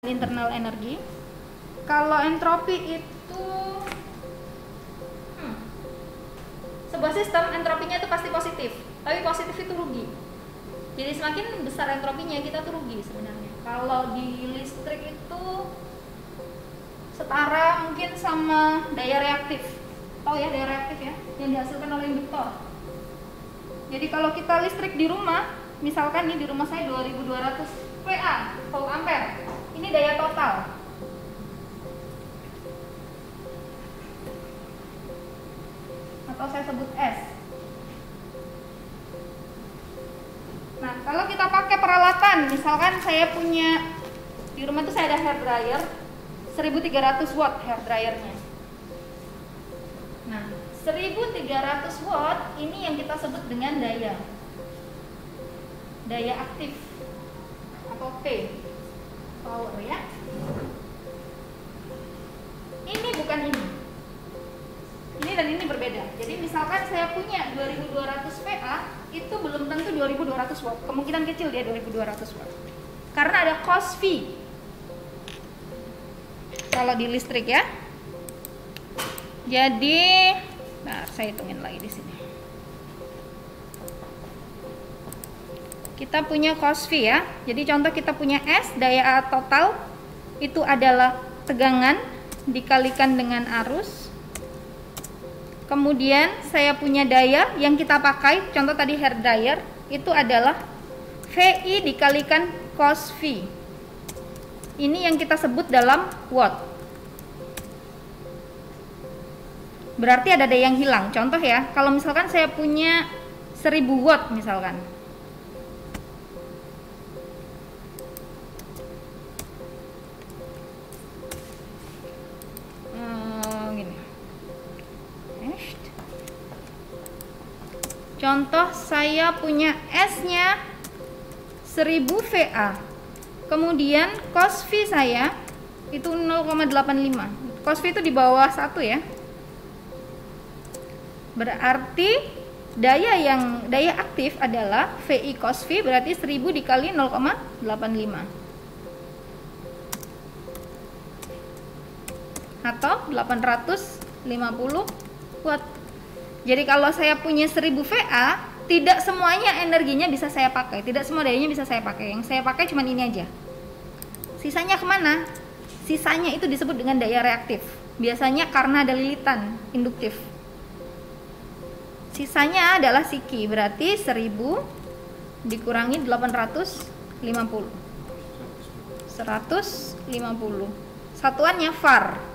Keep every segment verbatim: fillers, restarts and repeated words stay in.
internal energi. Kalau entropi itu hmm, sebuah sistem entropinya itu pasti positif, tapi positif itu rugi. Jadi semakin besar entropinya kita tuh rugi sebenarnya. Kalau di listrik itu setara mungkin sama daya reaktif. Tahu ya daya reaktif ya, yang dihasilkan oleh induktor. Jadi kalau kita listrik di rumah, misalkan nih di rumah saya dua ribu dua ratus volt volt ampere. Ini daya total. Atau saya sebut S. Nah, kalau kita pakai peralatan, misalkan saya punya di rumah tuh saya ada hair dryer seribu tiga ratus watt hair dryernya. Nah, seribu tiga ratus watt ini yang kita sebut dengan daya daya aktif atau P, power ya. Ini bukan ini. Ini dan ini berbeda. Jadi misalkan saya punya dua ribu dua ratus volt, itu belum tentu dua ribu dua ratus watt. Kemungkinan kecil dia dua ribu dua ratus watt. Karena ada cos V. Kalau di listrik ya. Jadi, nah saya hitungin lagi di sini. Kita punya cos V ya. Jadi contoh kita punya S, daya total itu adalah tegangan dikalikan dengan arus. Kemudian saya punya daya yang kita pakai, contoh tadi hair dryer, itu adalah V I dikalikan cos V. Ini yang kita sebut dalam watt. Berarti ada daya yang hilang. Contoh ya, kalau misalkan saya punya seribu watt misalkan. Contoh saya punya S-nya seribu volt. Kemudian cos V saya itu nol koma delapan lima. Cos V itu di bawah satu ya. Berarti daya yang daya aktif adalah V I cos V, berarti seribu dikali nol koma delapan lima. Atau delapan ratus lima puluh watt. Jadi kalau saya punya seribu volt, tidak semuanya energinya bisa saya pakai, tidak semua dayanya bisa saya pakai. Yang saya pakai cuma ini aja. Sisanya kemana? Sisanya itu disebut dengan daya reaktif. Biasanya karena ada lilitan induktif. Sisanya adalah siki, berarti seribu dikurangi delapan ratus lima puluh. seratus lima puluh. Satuannya var.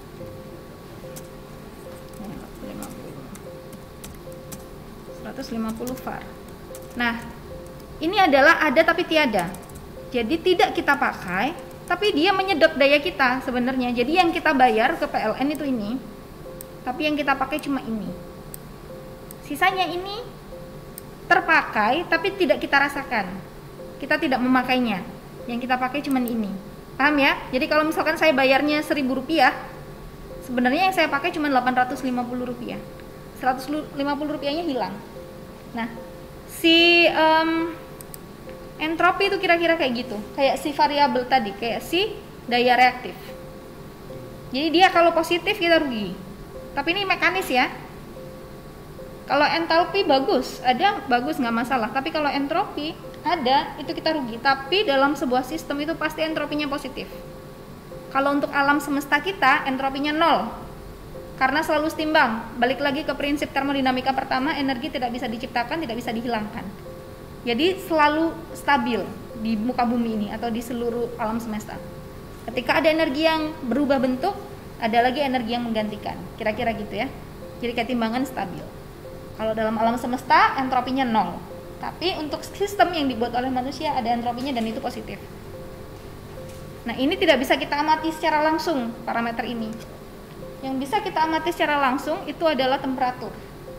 seratus lima puluh var. Nah, ini adalah ada tapi tiada. Jadi tidak kita pakai, tapi dia menyedot daya kita sebenarnya. Jadi yang kita bayar ke P L N itu ini, tapi yang kita pakai cuma ini. Sisanya ini terpakai tapi tidak kita rasakan. Kita tidak memakainya. Yang kita pakai cuma ini. Paham ya? Jadi kalau misalkan saya bayarnya seribu rupiah, sebenarnya yang saya pakai cuma delapan ratus lima puluh rupiah. seratus lima puluh rupiahnya hilang. Nah, si um, entropi itu kira-kira kayak gitu, kayak si variabel tadi, kayak si daya reaktif. Jadi dia kalau positif kita rugi, tapi ini mekanis ya. Kalau entalpi bagus, ada bagus nggak masalah. Tapi kalau entropi ada, itu kita rugi. Tapi dalam sebuah sistem itu pasti entropinya positif. Kalau untuk alam semesta kita, entropinya nol. Karena selalu setimbang. Balik lagi ke prinsip termodinamika pertama, energi tidak bisa diciptakan, tidak bisa dihilangkan. Jadi selalu stabil di muka bumi ini atau di seluruh alam semesta. Ketika ada energi yang berubah bentuk, ada lagi energi yang menggantikan. Kira-kira gitu ya. Jadi ketimbangan stabil. Kalau dalam alam semesta, entropinya nol. Tapi untuk sistem yang dibuat oleh manusia ada entropinya dan itu positif. Nah, ini tidak bisa kita amati secara langsung parameter ini. Yang bisa kita amati secara langsung itu adalah temperatur.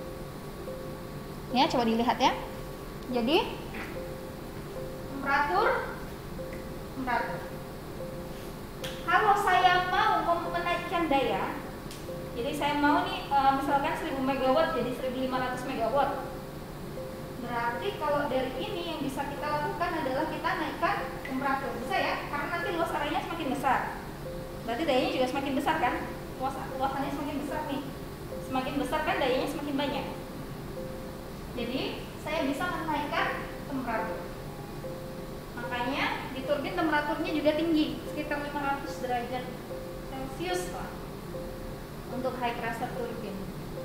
Ya, coba dilihat ya. Jadi temperatur, temperatur. Kalau saya mau menaikkan daya, jadi saya mau nih misalkan seribu megawatt jadi seribu lima ratus megawatt. Berarti kalau dari ini yang bisa kita lakukan adalah kita naikkan temperatur. Bisa ya? Karena nanti luas areanya semakin besar. Berarti dayanya juga semakin besar kan? Luas, luasannya semakin besar nih. Semakin besar kan dayanya semakin banyak. Jadi saya bisa menaikkan temperatur. Makanya di turbin temperaturnya juga tinggi, sekitar lima ratus derajat Celcius lah untuk high pressure turbin.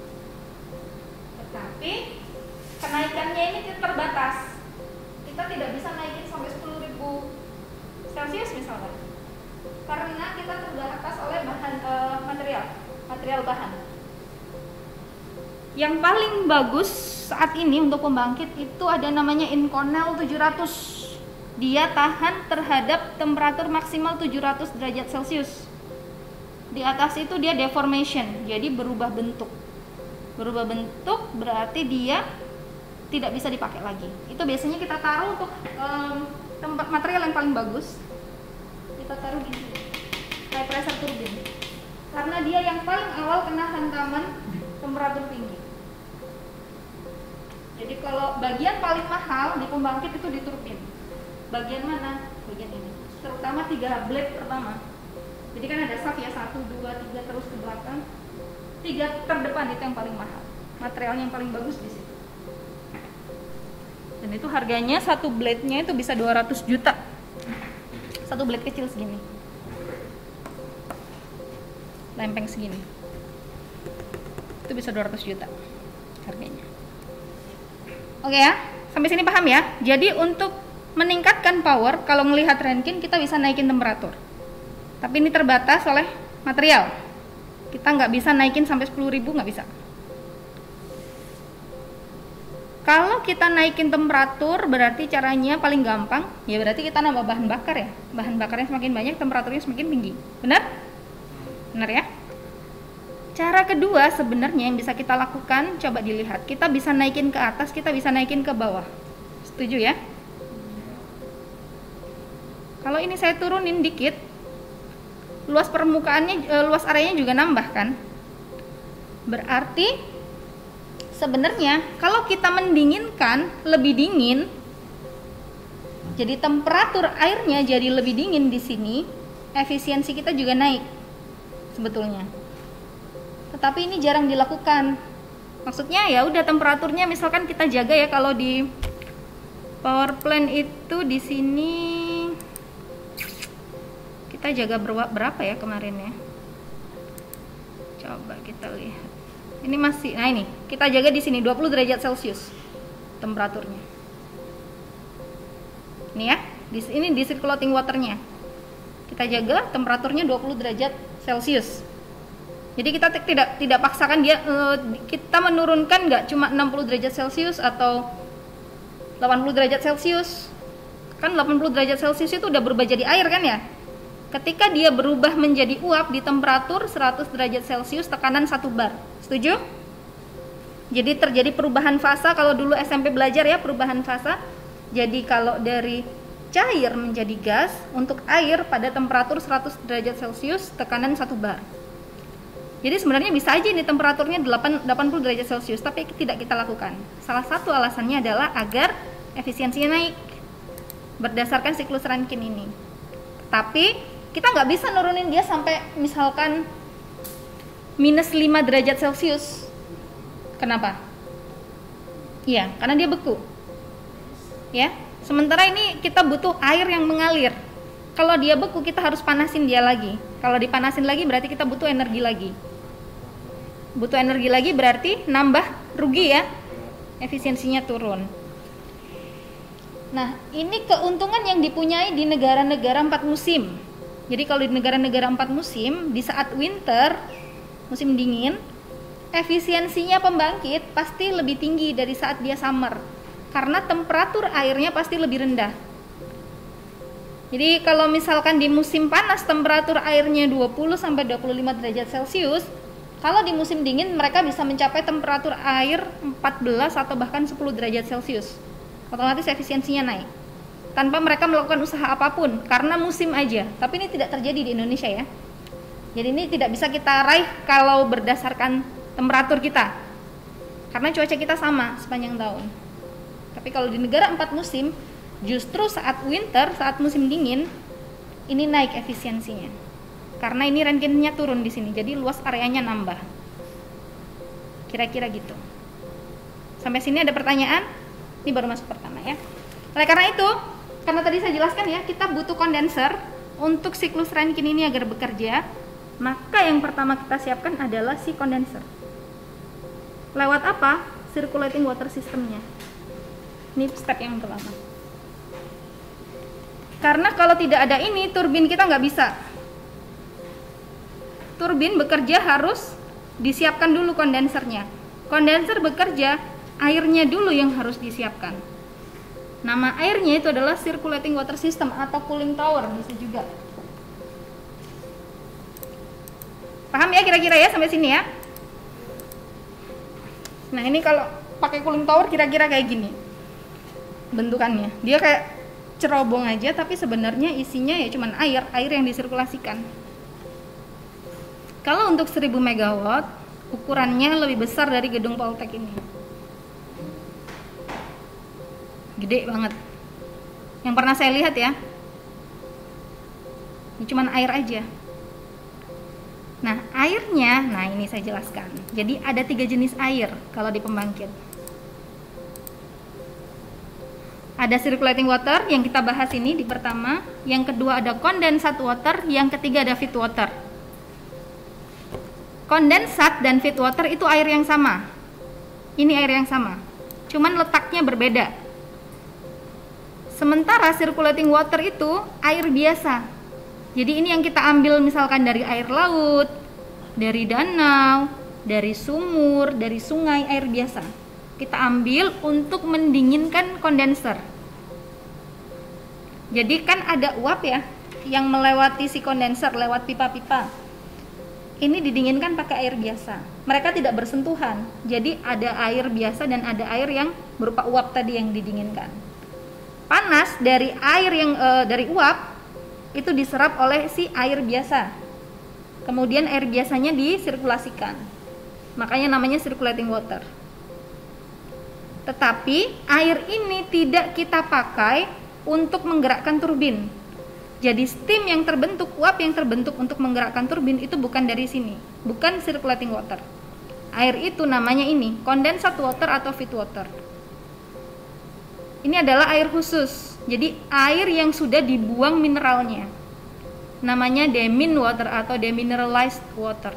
Tetapi kenaikannya ini terbatas. Kita tidak bisa naikin sampai sepuluh ribu Celcius misalnya, karena kita terbatas oleh bahan e, material, material bahan. Yang paling bagus saat ini untuk pembangkit itu ada namanya Inconel tujuh ratus. Dia tahan terhadap temperatur maksimal tujuh ratus derajat Celcius. Di atas itu dia deformation, jadi berubah bentuk. Berubah bentuk berarti dia tidak bisa dipakai lagi. Itu biasanya kita taruh untuk um, tempat material yang paling bagus. Kita taruh di sini, high pressure turbine, karena dia yang paling awal kena hantaman temperatur tinggi. Jadi kalau bagian paling mahal di pembangkit itu di turbin. Bagian mana? Bagian ini. Terutama tiga blade pertama. Jadi kan ada shaft ya, satu, dua, tiga terus ke belakang. Tiga terdepan itu yang paling mahal. Materialnya yang paling bagus di situ. Dan itu harganya satu blade-nya itu bisa dua ratus juta. Satu blade kecil segini. Lempeng segini. Itu bisa dua ratus juta harganya. Oke ya, sampai sini paham ya? Jadi untuk meningkatkan power, kalau melihat Rankine kita bisa naikin temperatur. Tapi ini terbatas oleh material. Kita nggak bisa naikin sampai sepuluh ribu, nggak bisa. Kalau kita naikin temperatur berarti caranya paling gampang, ya berarti kita nambah bahan bakar ya. Bahan bakarnya semakin banyak, temperaturnya semakin tinggi. Benar? Benar ya? Cara kedua sebenarnya yang bisa kita lakukan, coba dilihat. Kita bisa naikin ke atas, kita bisa naikin ke bawah. Setuju ya? Kalau ini saya turunin dikit, luas permukaannya, luas areanya juga nambah kan? Berarti sebenarnya kalau kita mendinginkan lebih dingin, jadi temperatur airnya jadi lebih dingin di sini, efisiensi kita juga naik sebetulnya. Tetapi ini jarang dilakukan. Maksudnya ya udah temperaturnya misalkan kita jaga ya, kalau di power plant itu di sini kita jaga berapa ya kemarin ya? Coba kita lihat. Ini masih, nah ini kita jaga di sini dua puluh derajat Celcius temperaturnya. Ini ya, di sini di circulating waternya kita jaga temperaturnya dua puluh derajat Celcius. Jadi kita tidak tidak paksakan dia, kita menurunkan nggak cuma enam puluh derajat Celcius atau delapan puluh derajat Celcius. Kan delapan puluh derajat Celcius itu udah berubah jadi air kan ya? Ketika dia berubah menjadi uap di temperatur seratus derajat Celcius, tekanan satu bar. Setuju? Jadi terjadi perubahan fasa. Kalau dulu S M P belajar ya perubahan fasa. Jadi kalau dari cair menjadi gas, untuk air pada temperatur seratus derajat Celcius tekanan satu bar. Jadi sebenarnya bisa aja nih temperaturnya delapan puluh derajat Celcius, tapi tidak kita lakukan. Salah satu alasannya adalah agar efisiensinya naik berdasarkan siklus Rankine ini. Tapi kita nggak bisa nurunin dia sampai misalkan minus lima derajat Celcius. Kenapa? Iya, karena dia beku. Ya, sementara ini kita butuh air yang mengalir. Kalau dia beku kita harus panasin dia lagi. Kalau dipanasin lagi berarti kita butuh energi lagi. Butuh energi lagi berarti nambah rugi ya, efisiensinya turun. Nah, ini keuntungan yang dipunyai di negara-negara empat musim. Jadi kalau di negara-negara empat musim, di saat winter, musim dingin, efisiensinya pembangkit pasti lebih tinggi dari saat dia summer, karena temperatur airnya pasti lebih rendah. Jadi kalau misalkan di musim panas temperatur airnya dua puluh sampai dua puluh lima derajat Celcius, kalau di musim dingin mereka bisa mencapai temperatur air empat belas atau bahkan sepuluh derajat Celcius. Otomatis efisiensinya naik tanpa mereka melakukan usaha apapun, karena musim aja. Tapi ini tidak terjadi di Indonesia ya. Jadi ini tidak bisa kita raih kalau berdasarkan temperatur kita, karena cuaca kita sama sepanjang tahun. Tapi kalau di negara empat musim, justru saat winter, saat musim dingin, ini naik efisiensinya. Karena ini rankinnya turun di sini, jadi luas areanya nambah. Kira-kira gitu. Sampai sini ada pertanyaan? Ini baru masuk pertama ya. Oleh karena itu, karena tadi saya jelaskan ya, kita butuh kondenser untuk siklus Rankine ini agar bekerja. Maka yang pertama kita siapkan adalah si kondenser. Lewat apa? Circulating water systemnya. Ini step yang pertama. Karena kalau tidak ada ini, turbin kita nggak bisa. Turbin bekerja harus disiapkan dulu kondensernya. Kondenser bekerja, airnya dulu yang harus disiapkan. Nama airnya itu adalah circulating water system atau cooling tower, bisa juga. Paham ya kira-kira ya sampai sini ya? Nah ini kalau pakai cooling tower kira-kira kayak gini bentukannya. Dia kayak cerobong aja, tapi sebenarnya isinya ya cuman air, air yang disirkulasikan. Kalau untuk seribu megawatt, ukurannya lebih besar dari gedung Poltek ini. Gede banget. Yang pernah saya lihat ya. Ini cuman air aja. Nah, airnya, nah ini saya jelaskan. Jadi ada tiga jenis air kalau di pembangkit. Ada circulating water yang kita bahas ini di pertama. Yang kedua ada condensate water. Yang ketiga ada feed water. Condensate dan feed water itu air yang sama. Ini air yang sama. Cuman letaknya berbeda. Sementara circulating water itu air biasa. Jadi ini yang kita ambil misalkan dari air laut, dari danau, dari sumur, dari sungai, air biasa. Kita ambil untuk mendinginkan kondenser. Jadi kan ada uap ya yang melewati si kondenser lewat pipa-pipa. Ini didinginkan pakai air biasa. Mereka tidak bersentuhan. Jadi ada air biasa dan ada air yang berupa uap tadi yang didinginkan. Panas dari air yang e, dari uap itu diserap oleh si air biasa. Kemudian air biasanya disirkulasikan. Makanya namanya circulating water. Tetapi air ini tidak kita pakai untuk menggerakkan turbin. Jadi steam yang terbentuk, uap yang terbentuk untuk menggerakkan turbin itu bukan dari sini, bukan circulating water. Air itu namanya ini condensate water atau feed water. Ini adalah air khusus. Jadi air yang sudah dibuang mineralnya. Namanya demin water atau demineralized water.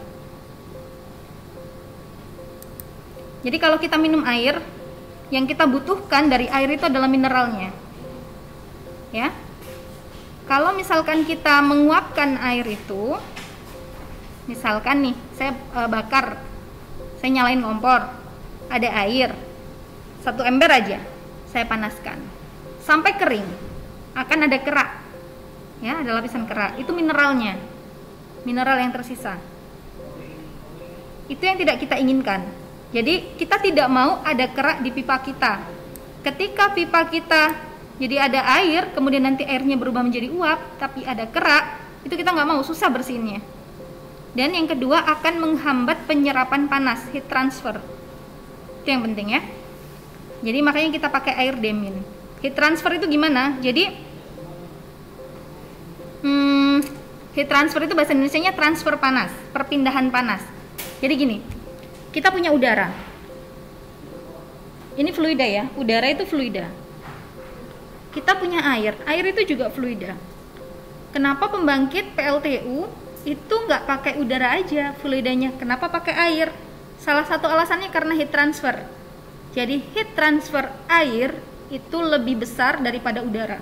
Jadi kalau kita minum air, yang kita butuhkan dari air itu adalah mineralnya. Ya. Kalau misalkan kita menguapkan air itu, misalkan nih, saya e, bakar, saya nyalain kompor, ada air, satu ember aja, saya panaskan, sampai kering, akan ada kerak, ya, ada lapisan kerak, itu mineralnya, mineral yang tersisa. Itu yang tidak kita inginkan. Jadi kita tidak mau ada kerak di pipa kita. Ketika pipa kita jadi ada air, kemudian nanti airnya berubah menjadi uap, tapi ada kerak, itu kita nggak mau, susah bersihinnya. Dan yang kedua akan menghambat penyerapan panas, heat transfer. Itu yang penting ya. Jadi makanya kita pakai air demin. Heat transfer itu gimana? Jadi hmm, heat transfer itu bahasa Indonesianya transfer panas, perpindahan panas. Jadi gini, kita punya udara. Ini fluida ya, udara itu fluida. Kita punya air, air itu juga fluida. Kenapa pembangkit P L T U itu nggak pakai udara aja fluidanya? Kenapa pakai air? Salah satu alasannya karena heat transfer. Jadi heat transfer air itu lebih besar daripada udara.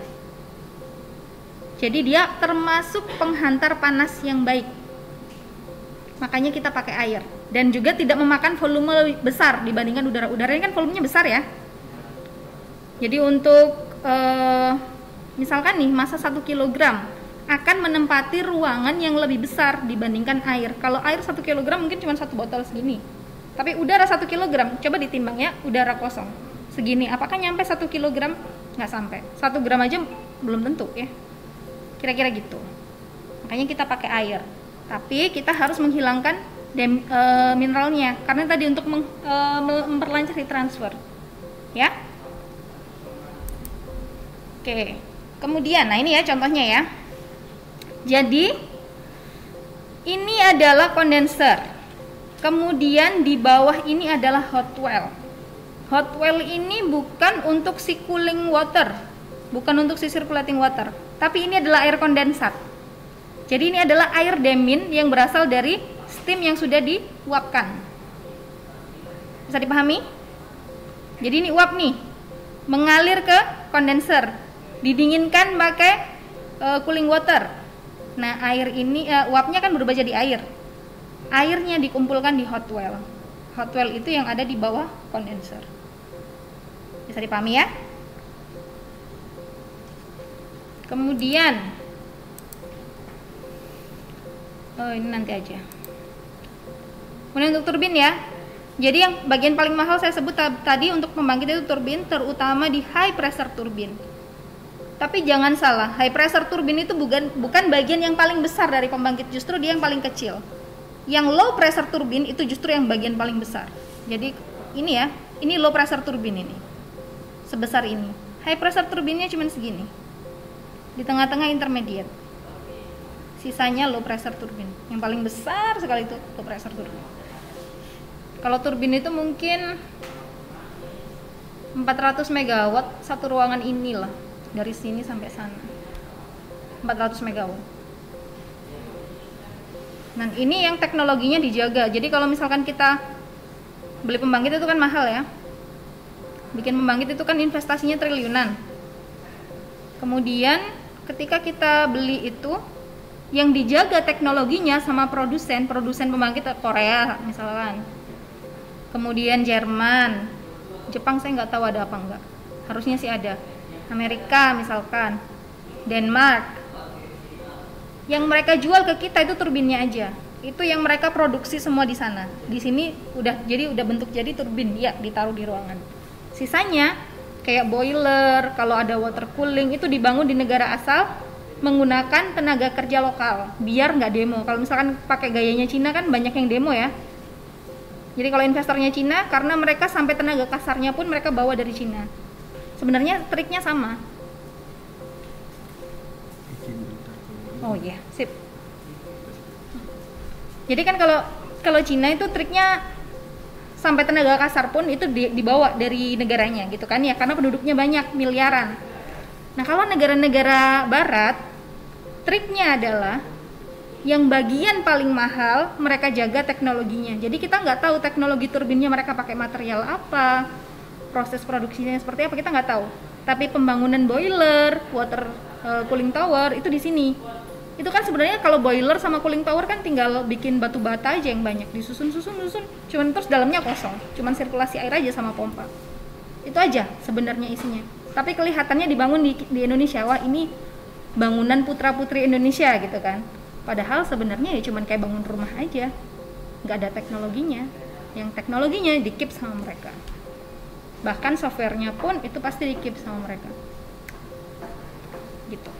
Jadi dia termasuk penghantar panas yang baik. Makanya kita pakai air. Dan juga tidak memakan volume lebih besar dibandingkan udara. Udara ini kan volumenya besar ya. Jadi untuk Uh, misalkan nih massa satu kilogram akan menempati ruangan yang lebih besar dibandingkan air. Kalau air satu kilogram mungkin cuma satu botol segini. Tapi udara satu kilogram, coba ditimbang ya, udara kosong segini, apakah nyampe satu kilogram? Nggak sampai. satu gram aja belum tentu ya. Kira-kira gitu. Makanya kita pakai air. Tapi kita harus menghilangkan dem, e, mineralnya karena tadi untuk meng, e, memperlancar heat transfer. Ya. Oke, kemudian, nah ini ya contohnya ya. Jadi ini adalah kondenser. Kemudian di bawah ini adalah hot well. Hot well ini bukan untuk si cooling water, bukan untuk si circulating water, tapi ini adalah air kondensat. Jadi ini adalah air demin yang berasal dari steam yang sudah diuapkan. Bisa dipahami? Jadi ini uap nih, mengalir ke kondenser, didinginkan pakai uh, cooling water. Nah, air ini uh, uapnya kan berubah jadi air. Airnya dikumpulkan di hot well. Hot well itu yang ada di bawah kondenser. Bisa dipahami ya? Kemudian oh ini nanti aja. Kemudian untuk turbin ya. Jadi yang bagian paling mahal saya sebut tadi untuk pembangkit itu turbin, terutama di high pressure turbin. Tapi jangan salah, high pressure turbin itu bukan bukan bagian yang paling besar dari pembangkit, justru dia yang paling kecil. Yang low pressure turbin itu justru yang bagian paling besar. Jadi ini ya, ini low pressure turbin ini. Sebesar ini. High pressure turbinnya cuma segini. Di tengah-tengah intermediate. Sisanya low pressure turbin. Yang paling besar sekali itu low pressure turbin. Kalau turbin itu mungkin empat ratus megawatt satu ruangan inilah, dari sini sampai sana. empat ratus megawatt. Nah, ini yang teknologinya dijaga. Jadi kalau misalkan kita beli pembangkit itu kan mahal ya. Bikin pembangkit itu kan investasinya triliunan. Kemudian ketika kita beli itu, yang dijaga teknologinya sama produsen, produsen pembangkit Korea misalkan. Kemudian Jerman, Jepang saya nggak tahu ada apa enggak. Harusnya sih ada. Amerika misalkan, Denmark. Yang mereka jual ke kita itu turbinnya aja. Itu yang mereka produksi semua di sana. Di sini udah jadi udah bentuk jadi turbin, ya ditaruh di ruangan. Sisanya kayak boiler, kalau ada water cooling itu dibangun di negara asal menggunakan tenaga kerja lokal biar nggak demo. Kalau misalkan pakai gayanya Cina kan banyak yang demo ya. Jadi kalau investornya Cina, karena mereka sampai tenaga kasarnya pun mereka bawa dari Cina. Sebenarnya triknya sama. Oh iya, sip. Jadi kan kalau kalau Cina itu triknya sampai tenaga kasar pun itu di, dibawa dari negaranya gitu kan ya, karena penduduknya banyak, miliaran. Nah, kalau negara-negara barat triknya adalah yang bagian paling mahal mereka jaga teknologinya. Jadi kita nggak tahu teknologi turbinnya mereka pakai material apa, proses produksinya seperti apa, kita nggak tahu. Tapi pembangunan boiler, water uh, cooling tower itu di sini. Itu kan sebenarnya kalau boiler sama cooling tower kan tinggal bikin batu bata aja yang banyak, disusun-susun-susun, cuman terus dalamnya kosong, cuman sirkulasi air aja sama pompa. Itu aja sebenarnya isinya. Tapi kelihatannya dibangun di, di Indonesia, wah ini bangunan putra-putri Indonesia gitu kan. Padahal sebenarnya ya cuman kayak bangun rumah aja, nggak ada teknologinya. Yang teknologinya di-keep sama mereka. Bahkan softwarenya pun itu pasti di-keep sama mereka. Gitu.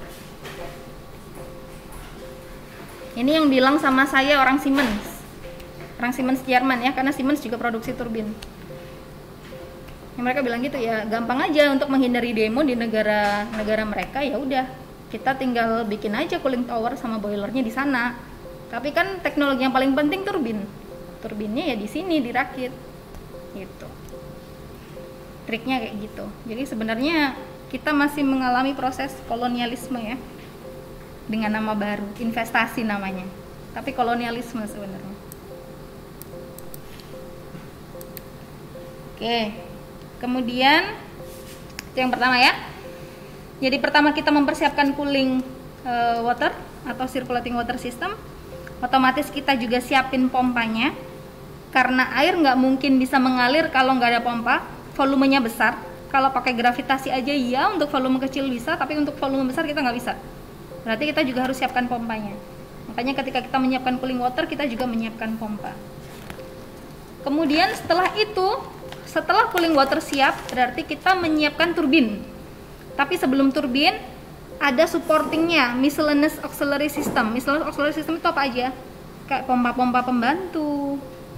Ini yang bilang sama saya orang Siemens, orang Siemens Jerman ya, karena Siemens juga produksi turbin. Yang mereka bilang gitu ya, gampang aja untuk menghindari demo di negara-negara mereka, ya udah kita tinggal bikin aja cooling tower sama boilernya di sana. Tapi kan teknologi yang paling penting turbin, turbinnya ya di sini dirakit, gitu. Triknya kayak gitu. Jadi sebenarnya kita masih mengalami proses kolonialisme ya. Dengan nama baru, investasi namanya, tapi kolonialisme sebenarnya. Oke, kemudian itu yang pertama ya. Jadi pertama kita mempersiapkan cooling uh, water atau circulating water system. Otomatis kita juga siapin pompanya, karena air nggak mungkin bisa mengalir kalau nggak ada pompa. Volumenya besar. Kalau pakai gravitasi aja ya, untuk volume kecil bisa, tapi untuk volume besar kita nggak bisa. Berarti kita juga harus siapkan pompanya. Makanya ketika kita menyiapkan cooling water, kita juga menyiapkan pompa. Kemudian setelah itu, setelah cooling water siap, berarti kita menyiapkan turbin. Tapi sebelum turbin, ada supportingnya, miscellaneous auxiliary system. Miscellaneous auxiliary system itu apa aja? Kayak pompa-pompa pembantu,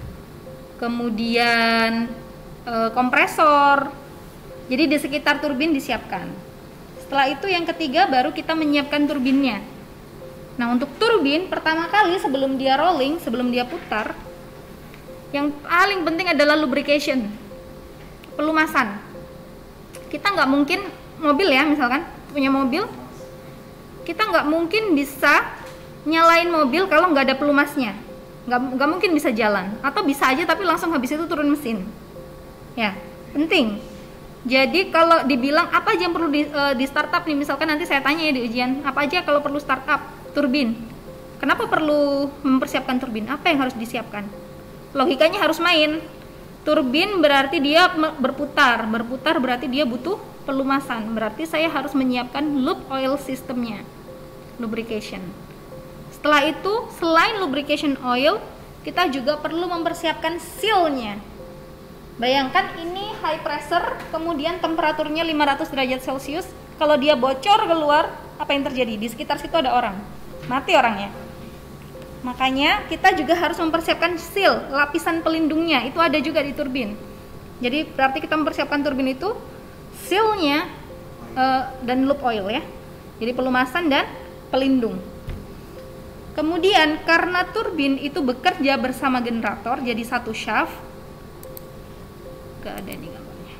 kemudian e, kompresor. Jadi di sekitar turbin disiapkan. Setelah itu yang ketiga baru kita menyiapkan turbinnya. Nah, untuk turbin pertama kali sebelum dia rolling, sebelum dia putar, yang paling penting adalah lubrication, pelumasan. Kita nggak mungkin, mobil ya misalkan, punya mobil, kita nggak mungkin bisa nyalain mobil kalau nggak ada pelumasnya. Nggak, nggak mungkin bisa jalan, atau bisa aja tapi langsung habis itu turun mesin. Ya, penting. Jadi kalau dibilang apa aja yang perlu di, uh, di startup nih, misalkan nanti saya tanya ya di ujian, apa aja kalau perlu startup? Turbin. Kenapa perlu mempersiapkan turbin? Apa yang harus disiapkan? Logikanya harus main. Turbin berarti dia berputar, berputar berarti dia butuh pelumasan. Berarti saya harus menyiapkan loop oil sistemnya, lubrication. Setelah itu, selain lubrication oil, kita juga perlu mempersiapkan seal-nya. Bayangkan ini high pressure, kemudian temperaturnya lima ratus derajat Celcius. Kalau dia bocor keluar, apa yang terjadi? Di sekitar situ ada orang, mati orangnya. Makanya kita juga harus mempersiapkan seal, lapisan pelindungnya. Itu ada juga di turbin. Jadi berarti kita mempersiapkan turbin itu seal-nya uh, dan loop oil ya. Jadi pelumasan dan pelindung. Kemudian karena turbin itu bekerja bersama generator, jadi satu shaft. Gak ada nih gambarnya.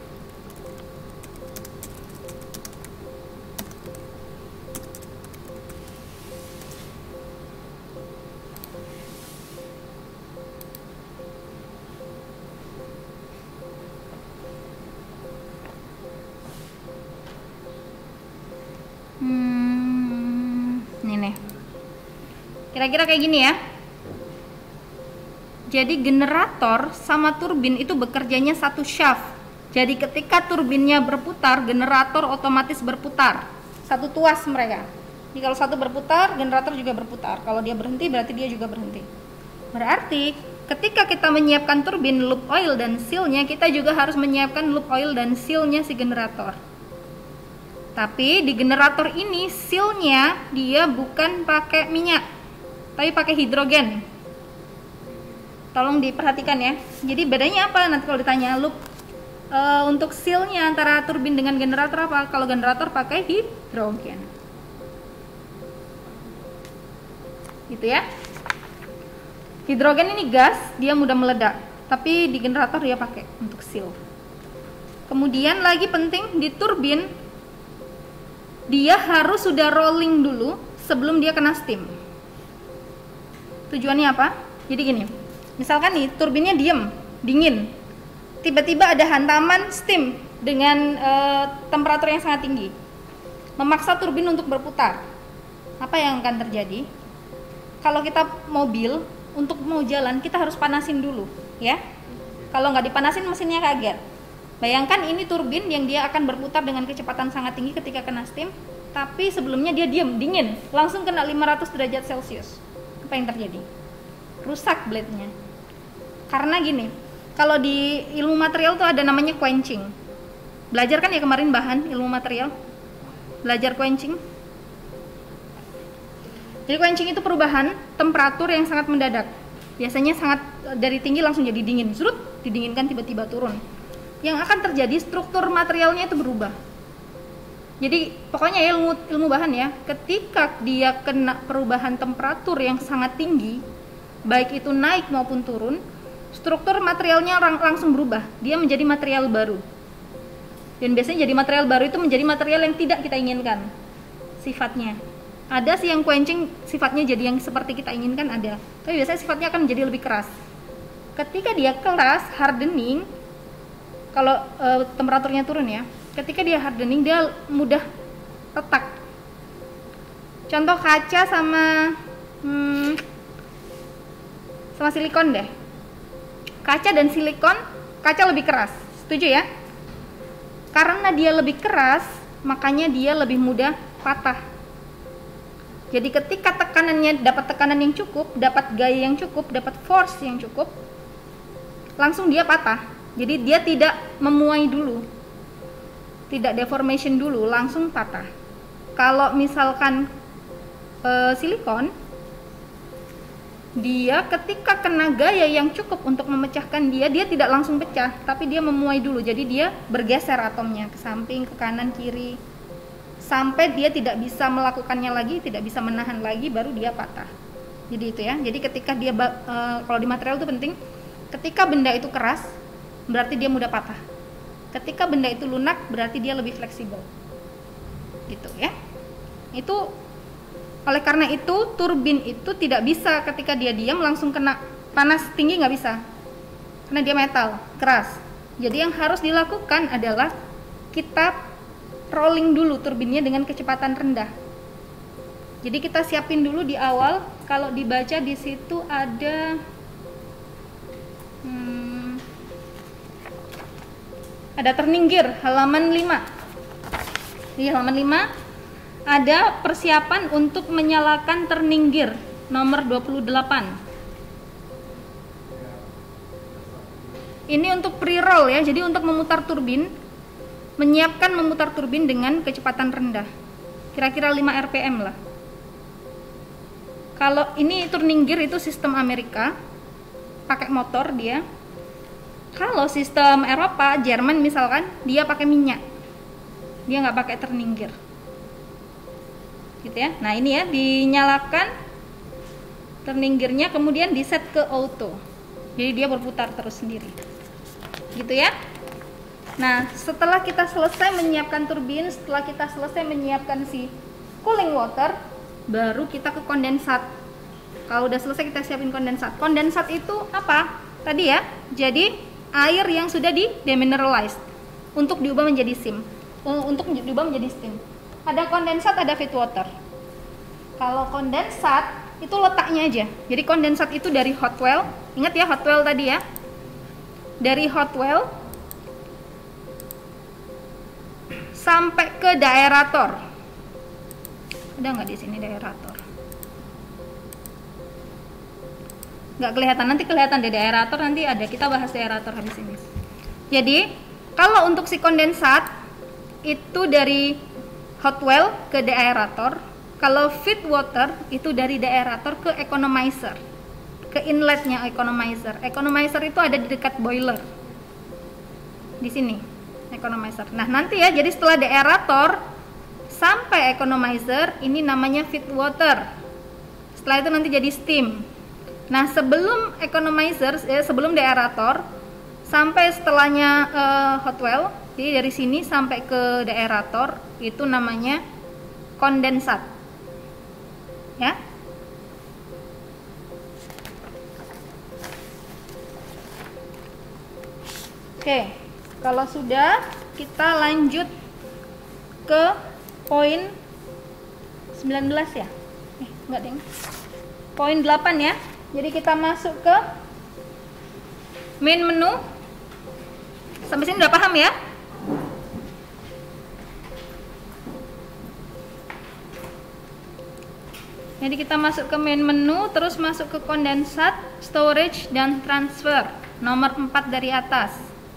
Hmm, ini nih. Kira-kira kayak gini ya. Jadi generator sama turbin itu bekerjanya satu shaft. Jadi ketika turbinnya berputar, generator otomatis berputar. Satu tuas mereka. Jadi kalau satu berputar, generator juga berputar. Kalau dia berhenti, berarti dia juga berhenti. Berarti ketika kita menyiapkan turbin, loop oil dan seal-nya, kita juga harus menyiapkan loop oil dan seal-nya si generator. Tapi di generator ini seal-nya dia bukan pakai minyak, tapi pakai hidrogen. Tolong diperhatikan ya. Jadi bedanya apa nanti kalau ditanya loop e, untuk seal-nya antara turbin dengan generator apa? Kalau generator pakai hidrogen. Gitu ya. Hidrogen ini gas, dia mudah meledak. Tapi di generator dia pakai untuk seal. Kemudian lagi penting di turbin dia harus sudah rolling dulu sebelum dia kena steam. Tujuannya apa? Jadi gini. Misalkan nih turbinnya diem, dingin, tiba-tiba ada hantaman steam dengan e, temperatur yang sangat tinggi, memaksa turbin untuk berputar. Apa yang akan terjadi? Kalau kita mobil, untuk mau jalan kita harus panasin dulu, ya. Kalau nggak dipanasin mesinnya kaget. Bayangkan ini turbin yang dia akan berputar dengan kecepatan sangat tinggi ketika kena steam, tapi sebelumnya dia diem, dingin, langsung kena lima ratus derajat Celcius. Apa yang terjadi? Rusak blade-nya. Karena gini, kalau di ilmu material tuh ada namanya quenching. Belajar kan ya kemarin bahan ilmu material? Belajar quenching. Jadi quenching itu perubahan temperatur yang sangat mendadak. Biasanya sangat dari tinggi langsung jadi dingin, zrut, didinginkan tiba-tiba turun. Yang akan terjadi struktur materialnya itu berubah. Jadi pokoknya ilmu ilmu bahan ya, ketika dia kena perubahan temperatur yang sangat tinggi, baik itu naik maupun turun, struktur materialnya lang langsung berubah. Dia menjadi material baru. Dan biasanya jadi material baru itu menjadi material yang tidak kita inginkan sifatnya. Ada sih yang quenching sifatnya jadi yang seperti kita inginkan ada. Tapi biasanya sifatnya akan menjadi lebih keras. Ketika dia keras, hardening, kalau e, temperaturnya turun ya, ketika dia hardening dia mudah retak. Contoh kaca sama hmm, sama silikon deh. Kaca dan silikon, kaca lebih keras, setuju ya? Karena dia lebih keras, makanya dia lebih mudah patah. Jadi ketika tekanannya dapat tekanan yang cukup, dapat gaya yang cukup, dapat force yang cukup, langsung dia patah. Jadi dia tidak memuai dulu, tidak deformation dulu, langsung patah. Kalau misalkan e, silikon, dia ketika kena gaya yang cukup untuk memecahkan dia, dia tidak langsung pecah, tapi dia memuai dulu. Jadi dia bergeser atomnya ke samping, ke kanan, kiri, sampai dia tidak bisa melakukannya lagi, tidak bisa menahan lagi, baru dia patah. Jadi itu ya. Jadi ketika dia e, kalau di material itu penting, ketika benda itu keras berarti dia mudah patah. Ketika benda itu lunak berarti dia lebih fleksibel. Gitu ya. Itu oleh karena itu turbin itu tidak bisa ketika dia diam langsung kena panas tinggi, nggak bisa. Karena dia metal, keras. Jadi yang harus dilakukan adalah kita rolling dulu turbinnya dengan kecepatan rendah. Jadi kita siapin dulu di awal. Kalau dibaca di situ ada hmm, ada turning gear halaman lima. Di halaman lima ada persiapan untuk menyalakan turning gear nomor dua puluh delapan. Ini untuk pre-roll ya. Jadi untuk memutar turbin, menyiapkan memutar turbin dengan kecepatan rendah. Kira-kira lima R P M lah. Kalau ini turning gear itu sistem Amerika, pakai motor dia. Kalau sistem Eropa, Jerman misalkan, dia pakai minyak. Dia nggak pakai turning gear. Gitu ya. Nah ini ya, dinyalakan turning gearnya, kemudian di set ke auto. Jadi dia berputar terus sendiri. Gitu ya. Nah setelah kita selesai menyiapkan turbin, setelah kita selesai menyiapkan si cooling water, baru kita ke kondensat. Kalau udah selesai kita siapin kondensat. Kondensat itu apa? Tadi ya, jadi air yang sudah di demineralized untuk diubah menjadi steam. Untuk diubah menjadi steam. Ada kondensat, ada feed water. Kalau kondensat itu letaknya aja. Jadi kondensat itu dari hot well. Ingat ya hot well tadi ya. Dari hot well sampai ke daerator. Ada nggak di sini daerator? Nggak kelihatan, nanti kelihatan di daerator, nanti ada, kita bahas daerator habis ini. Jadi kalau untuk si kondensat itu dari hot well ke daerator. Kalau feed water itu dari daerator ke economizer, ke inletnya economizer. Economizer itu ada di dekat boiler. Di sini economizer. Nah nanti ya, jadi setelah daerator sampai economizer, ini namanya feed water. Setelah itu nanti jadi steam. Nah sebelum economizer, eh, sebelum daerator sampai setelahnya eh, hot well, jadi dari sini sampai ke daerator itu namanya kondensat. Ya. Oke, kalau sudah kita lanjut ke poin sembilan belas ya. Eh, enggak deng. Poin delapan ya. Jadi kita masuk ke main menu. Sampai sini udah paham ya? Jadi kita masuk ke main menu, terus masuk ke kondensat, storage, dan transfer. Nomor empat dari atas.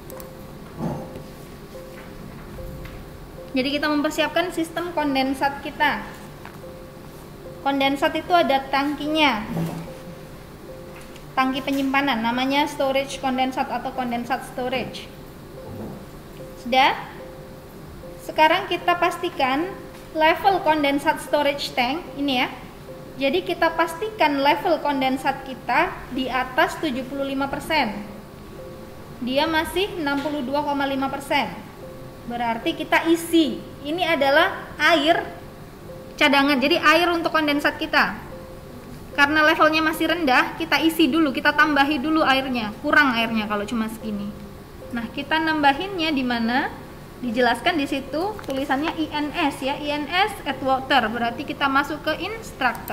Jadi kita mempersiapkan sistem kondensat kita. Kondensat itu ada tangkinya. Tangki penyimpanan, namanya storage kondensat atau kondensat storage. Sudah? Sekarang kita pastikan level kondensat storage tank, ini ya. Jadi kita pastikan level kondensat kita di atas tujuh puluh lima persen. Dia masih enam puluh dua koma lima persen. Berarti kita isi. Ini adalah air cadangan. Jadi air untuk kondensat kita. Karena levelnya masih rendah, kita isi dulu, kita tambahi dulu airnya. Kurang airnya kalau cuma segini. Nah, kita nambahinnya di mana? Dijelaskan di situ tulisannya I N S ya, I N S add water, berarti kita masuk ke instructor.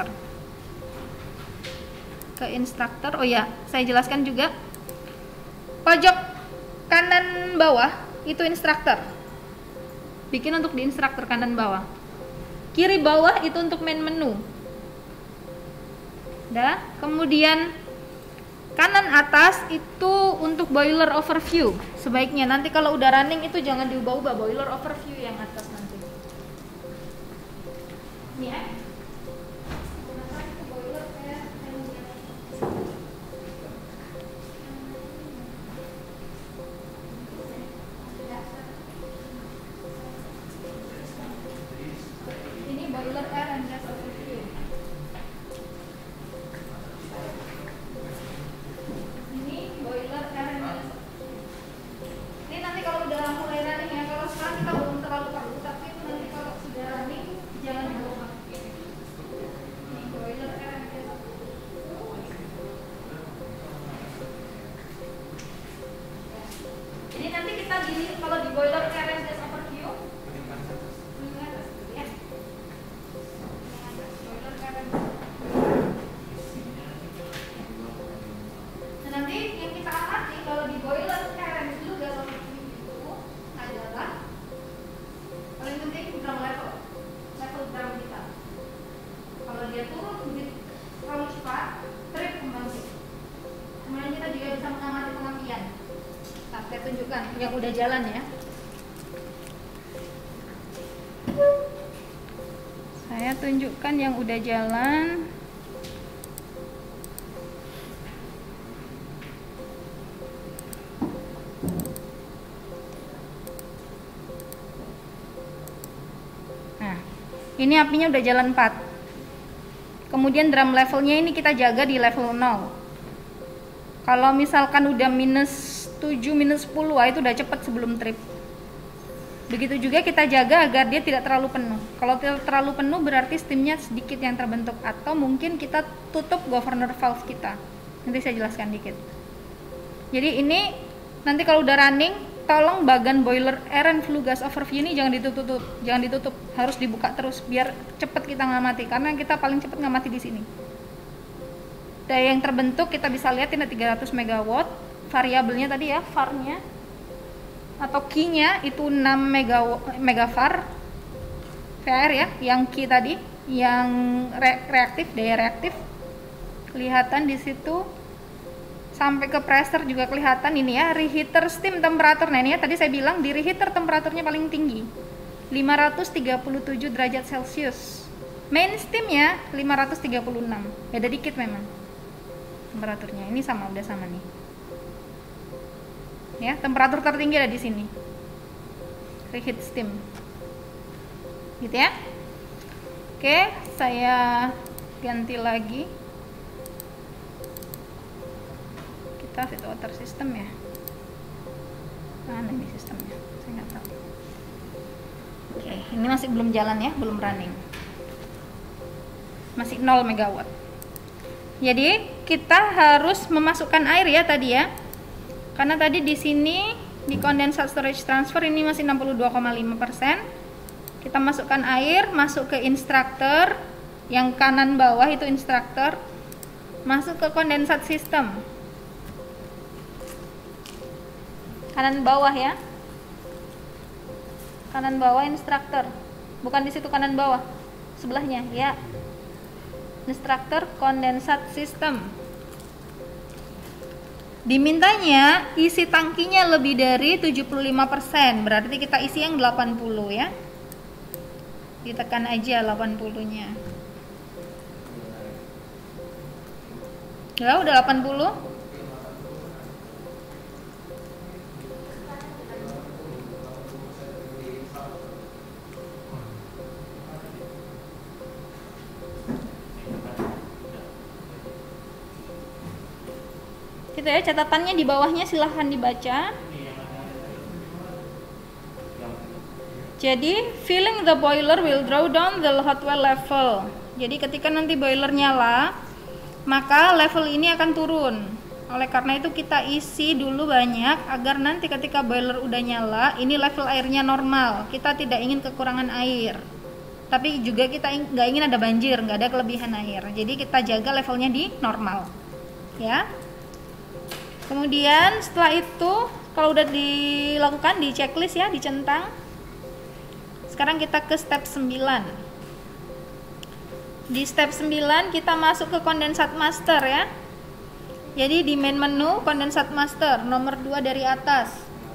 Ke instructor. Oh ya, saya jelaskan juga. Pojok kanan bawah itu instructor. Bikin untuk di instructor kanan bawah. Kiri bawah itu untuk main menu. Dah, kemudian kanan atas itu untuk boiler overview. Sebaiknya nanti kalau udah running itu jangan diubah-ubah, boiler overview yang atas nanti. Ini ya. tunjukkan yang udah jalan ya. Saya tunjukkan yang udah jalan. Nah, ini apinya udah jalan empat. Kemudian drum levelnya ini kita jaga di level nol. Kalau misalkan udah minus tujuh, minus sepuluh, wah itu udah cepet sebelum trip. Begitu juga kita jaga agar dia tidak terlalu penuh. Kalau terlalu penuh berarti steamnya sedikit yang terbentuk, atau mungkin kita tutup governor valve kita. Nanti saya jelaskan dikit. Jadi ini nanti kalau udah running, tolong bagan boiler air and flue gas overview ini jangan ditutup, jangan ditutup, harus dibuka terus biar cepet kita ngamati, karena kita paling cepet ngamati di sini. Daya yang terbentuk kita bisa lihat ini tiga ratus megawatt, variabelnya tadi ya, var-nya atau key-nya itu enam megavar V R ya, yang key tadi, yang re reaktif, daya reaktif kelihatan di situ. Sampai ke pressure juga kelihatan ini ya, reheater steam temperatur. Nah ini ya, tadi saya bilang di reheater temperaturnya paling tinggi, lima ratus tiga puluh tujuh derajat Celcius. Main steamnya lima ratus tiga puluh enam, beda dikit memang temperaturnya. Ini sama, udah sama nih. Ya, temperatur tertinggi ada di sini. Reheat steam. Gitu ya. Oke, saya ganti lagi. Fit water system ya. Mana ini sistemnya? Saya nggak tahu. Oke, ini masih belum jalan ya, belum running. Masih nol megawatt. Jadi kita harus memasukkan air ya tadi ya. Karena tadi di sini di condensate storage transfer ini masih enam puluh dua koma lima persen. Kita masukkan air, masuk ke instructor, yang kanan bawah itu instructor, masuk ke condensate system. Kanan bawah ya, kanan bawah instructor, bukan di situ kanan bawah, sebelahnya ya, instructor condensate system. Dimintanya isi tangkinya lebih dari tujuh puluh lima persen, berarti kita isi yang delapan puluh ya, ditekan aja delapan puluh nya ya, udah delapan puluh. Gitu ya, catatannya di bawahnya silahkan dibaca. Jadi filling the boiler will draw down the hot well level. Jadi ketika nanti boiler nyala, maka level ini akan turun. Oleh karena itu kita isi dulu banyak agar nanti ketika boiler udah nyala, ini level airnya normal. Kita tidak ingin kekurangan air, tapi juga kita nggak ingin ada banjir, nggak ada kelebihan air. Jadi kita jaga levelnya di normal, ya. Kemudian setelah itu kalau udah dilakukan di checklist ya, dicentang. Sekarang kita ke step sembilan. Di step sembilan kita masuk ke condensate master ya. Jadi di main menu condensate master nomor dua dari atas.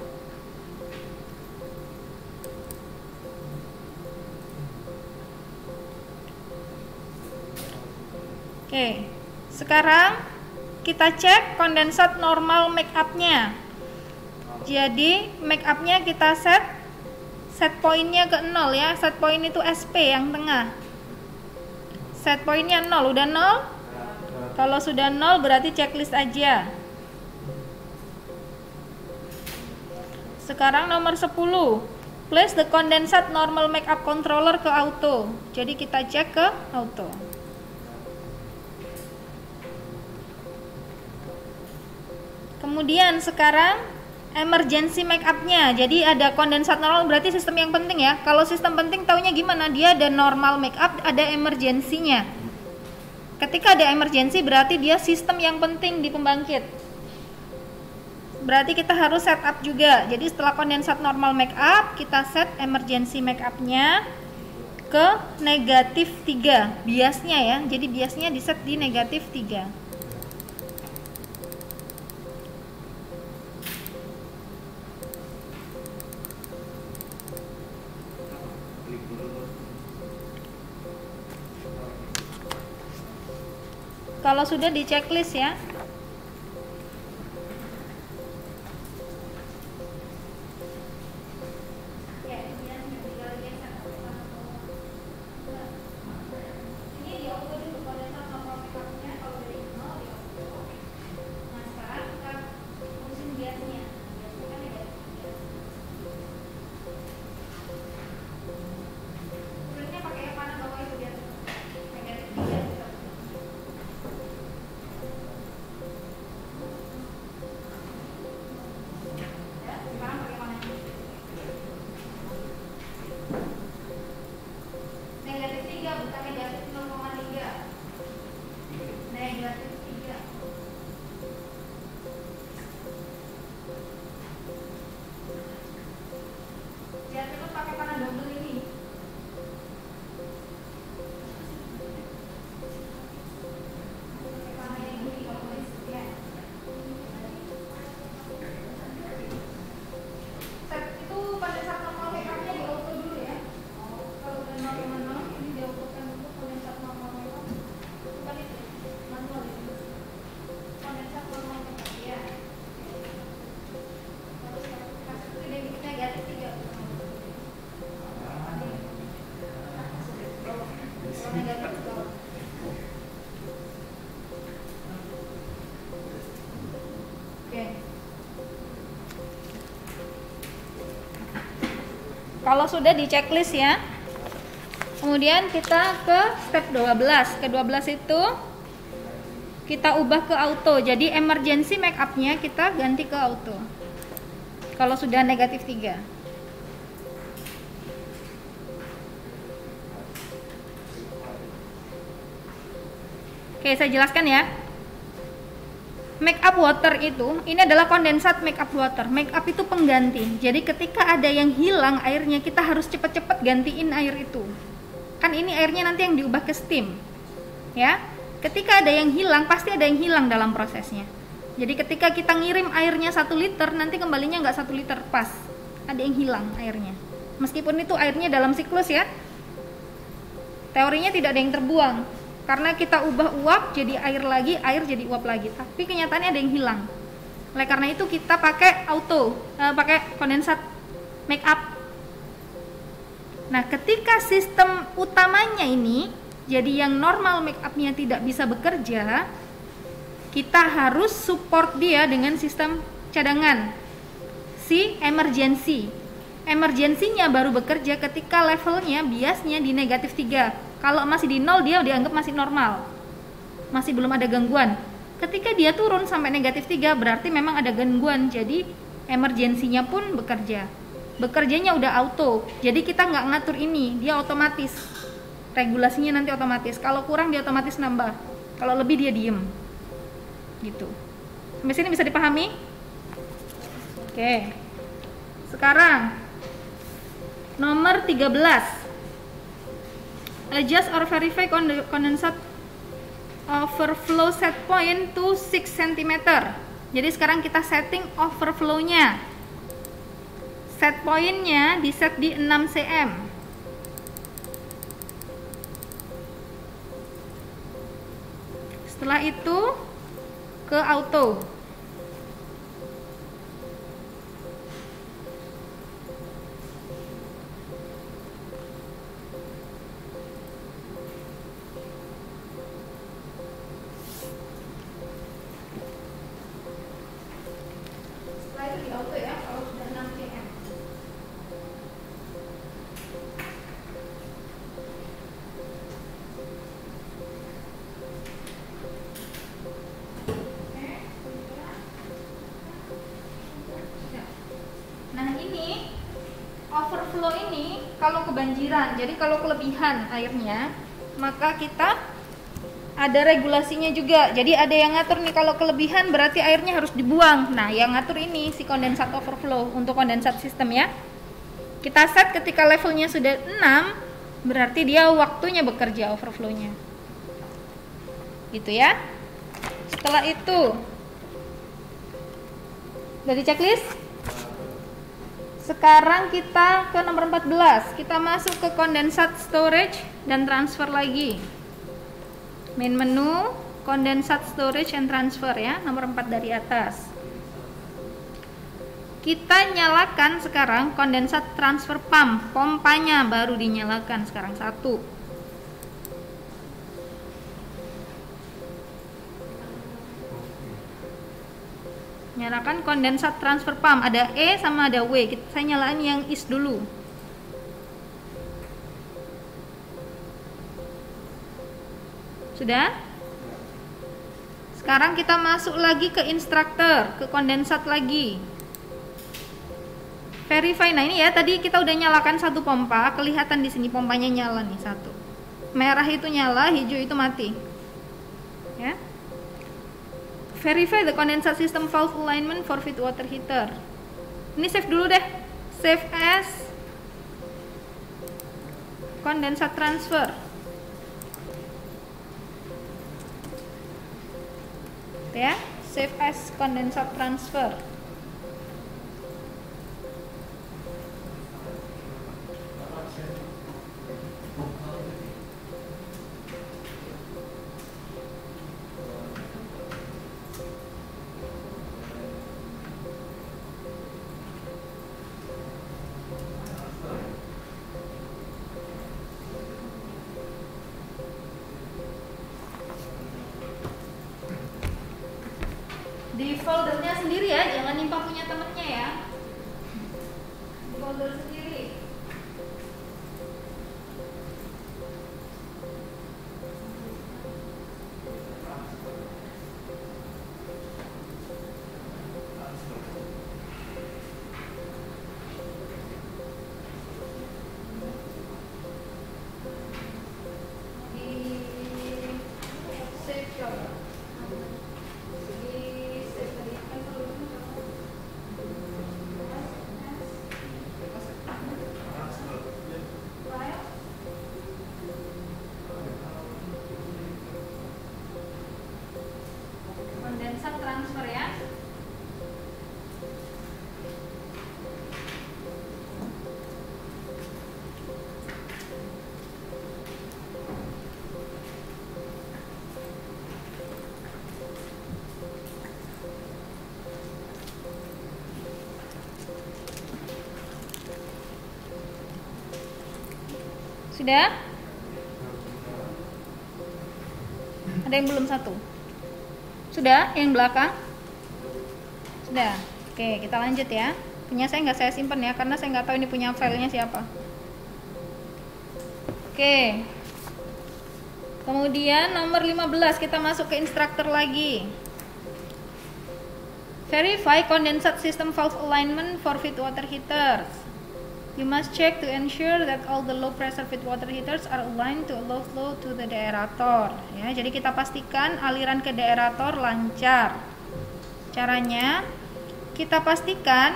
Oke. Sekarang kita cek condensate normal makeup-nya. Jadi makeup-nya kita set set pointnya ke nol ya. Set point itu S P yang tengah. Set pointnya nol, udah nol? Kalau sudah nol berarti checklist aja. Sekarang nomor sepuluh. Place the condensate normal makeup controller ke auto. Jadi kita cek ke auto. Kemudian sekarang emergency makeup-nya. Jadi ada condensate normal berarti sistem yang penting ya. Kalau sistem penting taunya gimana? Dia ada normal makeup, ada emergency-nya. Ketika ada emergency berarti dia sistem yang penting di pembangkit. Berarti kita harus setup juga. Jadi setelah condensate normal makeup, kita set emergency makeup-nya ke negatif tiga. Biasnya ya. Jadi biasnya di set di negatif tiga. Kalau sudah di checklist ya. Kalau sudah di checklist ya, kemudian kita ke step dua belas. Ke dua belas itu kita ubah ke auto. Jadi emergency make up-nya kita ganti ke auto. Kalau sudah negatif tiga. Oke, saya jelaskan ya. Make up water itu, ini adalah kondensat make up water. Make up itu pengganti. Jadi ketika ada yang hilang airnya, kita harus cepat-cepat gantiin air itu. Kan ini airnya nanti yang diubah ke steam. Ya. Ketika ada yang hilang, pasti ada yang hilang dalam prosesnya. Jadi ketika kita ngirim airnya satu liter, nanti kembalinya nggak satu liter pas. Ada yang hilang airnya. Meskipun itu airnya dalam siklus ya. Teorinya tidak ada yang terbuang. Karena kita ubah uap jadi air lagi, air jadi uap lagi. Tapi kenyataannya ada yang hilang. Oleh karena itu kita pakai auto, uh, pakai kondensat make up. Nah, ketika sistem utamanya ini, jadi yang normal make up-nya tidak bisa bekerja, kita harus support dia dengan sistem cadangan, si emergency. Emergency-nya baru bekerja ketika levelnya biasnya di negatif tiga. Kalau masih di nol dia dianggap masih normal, masih belum ada gangguan. Ketika dia turun sampai negatif tiga berarti memang ada gangguan, jadi emergensinya pun bekerja. Bekerjanya udah auto, jadi kita nggak ngatur ini, dia otomatis. Regulasinya nanti otomatis, kalau kurang dia otomatis nambah, kalau lebih dia diem. Gitu. Sampai sini bisa dipahami? Oke. Sekarang nomor tiga belas. Adjust or verify condensate overflow set point to six sentimeter. Jadi sekarang kita setting overflow-nya. Set point-nya di set di enam cm. Setelah itu ke auto. Kalau kebanjiran, jadi kalau kelebihan airnya, maka kita ada regulasinya juga. Jadi ada yang ngatur nih, kalau kelebihan berarti airnya harus dibuang. Nah, yang ngatur ini si kondensat overflow untuk kondensat sistem ya. Kita set ketika levelnya sudah enam, berarti dia waktunya bekerja overflow-nya. Gitu ya. Setelah itu, dari checklist. Sekarang kita ke nomor empat belas. Kita masuk ke kondensat storage dan transfer lagi. Main menu, Condensate storage and transfer ya, nomor empat dari atas. Kita nyalakan sekarang condensate transfer pump, pompanya baru dinyalakan sekarang satu. Nyalakan condensate transfer pump, ada E sama ada W. Kita, saya nyalain yang is dulu. Sudah? Sekarang kita masuk lagi ke instructor, ke condensate lagi. Verify. Nah ini ya, tadi kita udah nyalakan satu pompa, kelihatan di sini pompanya nyala nih satu. Merah itu nyala, hijau itu mati. Ya. Verify the condensate system valve alignment for feed water heater. Ini save dulu deh. Save as condensate transfer. Ya, save as condensate transfer. Di foldernya sendiri ya, jangan nimpa punya temennya ya. Di folder sendiri. Di save coba. Condensate transfer ya. Sudah? Ada yang belum satu? Sudah? Yang belakang? Sudah. Oke, kita lanjut ya. Punya saya nggak saya simpan ya, karena saya nggak tahu ini punya filenya siapa. Oke. Kemudian nomor lima belas, kita masuk ke instructor lagi. Verify condensate system valve alignment for feed water heaters. You must check to ensure that all the low pressure feed water heaters are aligned to allow flow to the deaerator. Ya, jadi kita pastikan aliran ke deaerator lancar. Caranya, kita pastikan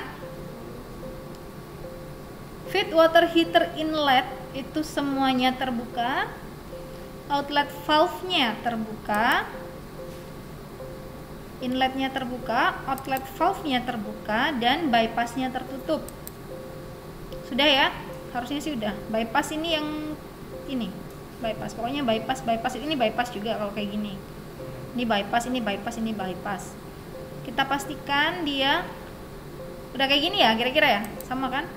feed water heater inlet itu semuanya terbuka, outlet valve-nya terbuka, inletnya terbuka, outlet valve-nya terbuka, dan bypass-nya tertutup. Sudah ya, harusnya sih udah. Bypass ini yang ini, bypass. Pokoknya bypass, bypass ini bypass juga kalau kayak gini. Ini bypass, ini bypass, ini bypass. Kita pastikan dia udah kayak gini ya, kira-kira ya, sama kan?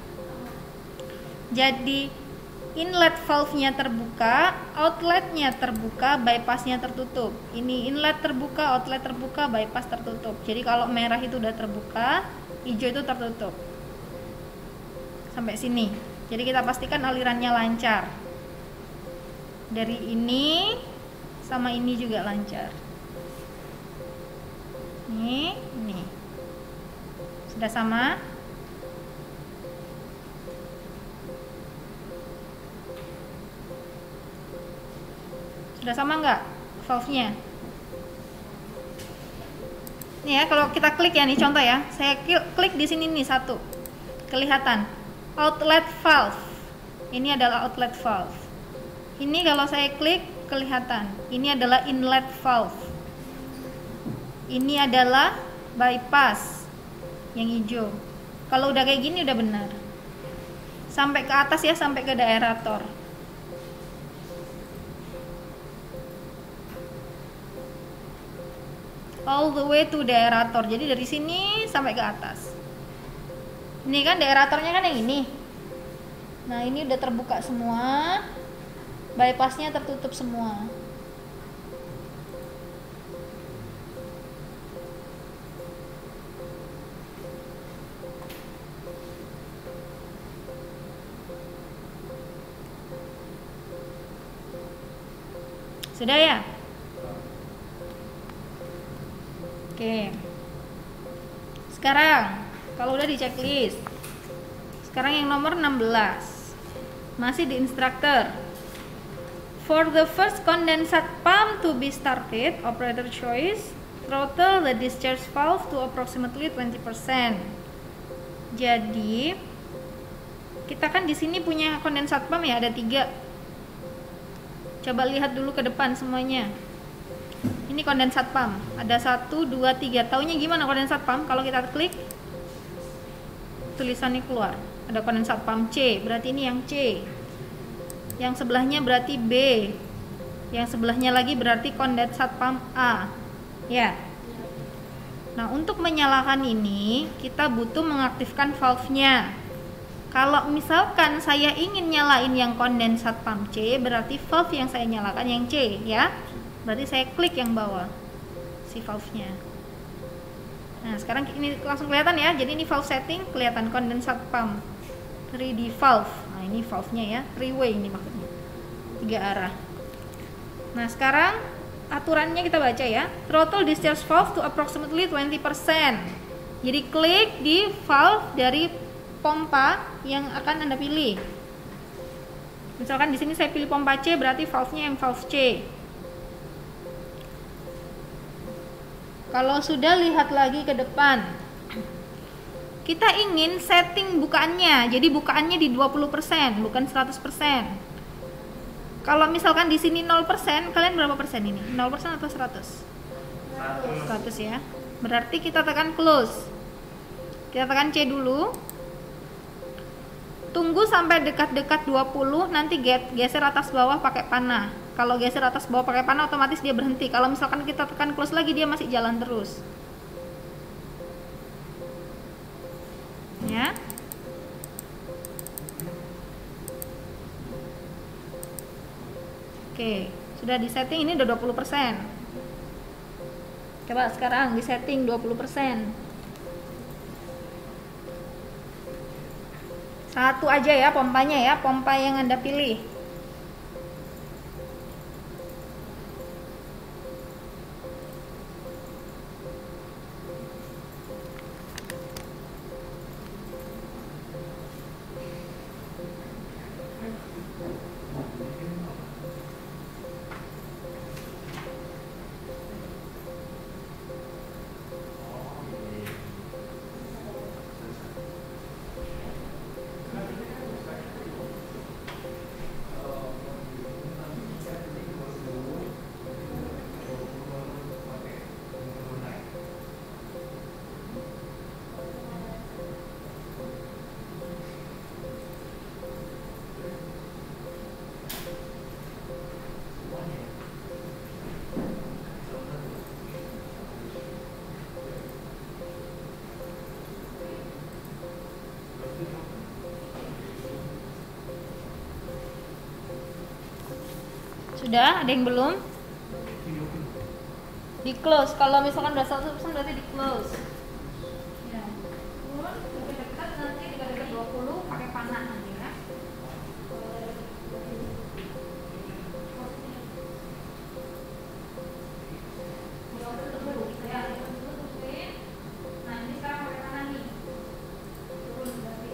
Jadi inlet valve-nya terbuka, outletnya terbuka, bypass-nya tertutup. Ini inlet terbuka, outlet terbuka, bypass tertutup. Jadi kalau merah itu udah terbuka, hijau itu tertutup. Sampai sini. Jadi kita pastikan alirannya lancar. Dari ini sama ini juga lancar. Nih, ini. Sudah sama? Sudah sama nggak valve-nya? Nih ya, kalau kita klik ya nih contoh ya. Saya klik di sini nih satu. Kelihatan outlet valve. Ini adalah outlet valve. Ini kalau saya klik kelihatan. Ini adalah inlet valve. Ini adalah bypass yang hijau. Kalau udah kayak gini udah benar. Sampai ke atas ya, sampai ke deaerator. all the way to deaerator. Jadi dari sini sampai ke atas. Ini kan deaeratornya kan yang ini. Nah, ini udah terbuka semua. Bypassnya tertutup semua. Sudah ya? Oke. Sekarang kalau udah di checklist. Sekarang yang nomor enam belas. Masih di instructor. For the first condensate pump to be started, operator choice throttle the discharge valve to approximately twenty percent. Jadi kita kan di sini punya kondensat pump ya, ada tiga. Coba lihat dulu ke depan semuanya. Ini kondensat pump. Ada satu, dua, tiga. Taunya gimana kondensat pump? Kalau kita klik, tulisannya keluar. Ada kondensat pump C. Berarti ini yang C. Yang sebelahnya berarti B. Yang sebelahnya lagi berarti kondensat pump A. Ya. Nah, untuk menyalakan ini, kita butuh mengaktifkan valve-nya. Kalau misalkan saya ingin nyalain yang kondensat pump C, berarti valve yang saya nyalakan yang C, ya. Berarti saya klik yang bawah si valve-nya. Nah, sekarang ini langsung kelihatan ya. Jadi ini valve setting, kelihatan kondensat pump three D valve. Nah, ini valve-nya ya, three way ini maksudnya. Tiga arah. Nah, sekarang aturannya kita baca ya. Throttle discharge valve to approximately twenty percent. Jadi klik di valve dari pompa yang akan Anda pilih. Misalkan di sini saya pilih pompa C, berarti valve-nya yang valve C. Kalau sudah lihat lagi ke depan, kita ingin setting bukaannya. Jadi bukaannya di dua puluh persen, bukan seratus persen. Kalau misalkan di sini nol persen, kalian berapa persen ini? nol persen atau seratus? seratus ya. Berarti kita tekan close. Kita tekan C dulu. Tunggu sampai dekat-dekat dua puluh, nanti geser atas bawah pakai panah. Kalau geser atas bawah pakai panah otomatis dia berhenti. Kalau misalkan kita tekan close lagi, dia masih jalan terus. Ya. Oke, sudah di setting, ini udah dua puluh persen. Coba sekarang di setting dua puluh persen. Satu aja ya pompanya ya, pompa yang Anda pilih. Sudah? Ada yang belum? Di close. Kalau misalkan udah seratus persen berarti di close. Ya. Terus dekat nanti dekat-dekat dua puluh pakai panah nanti ya. Nah, ini sekarang pakai panah nih. Turun berarti.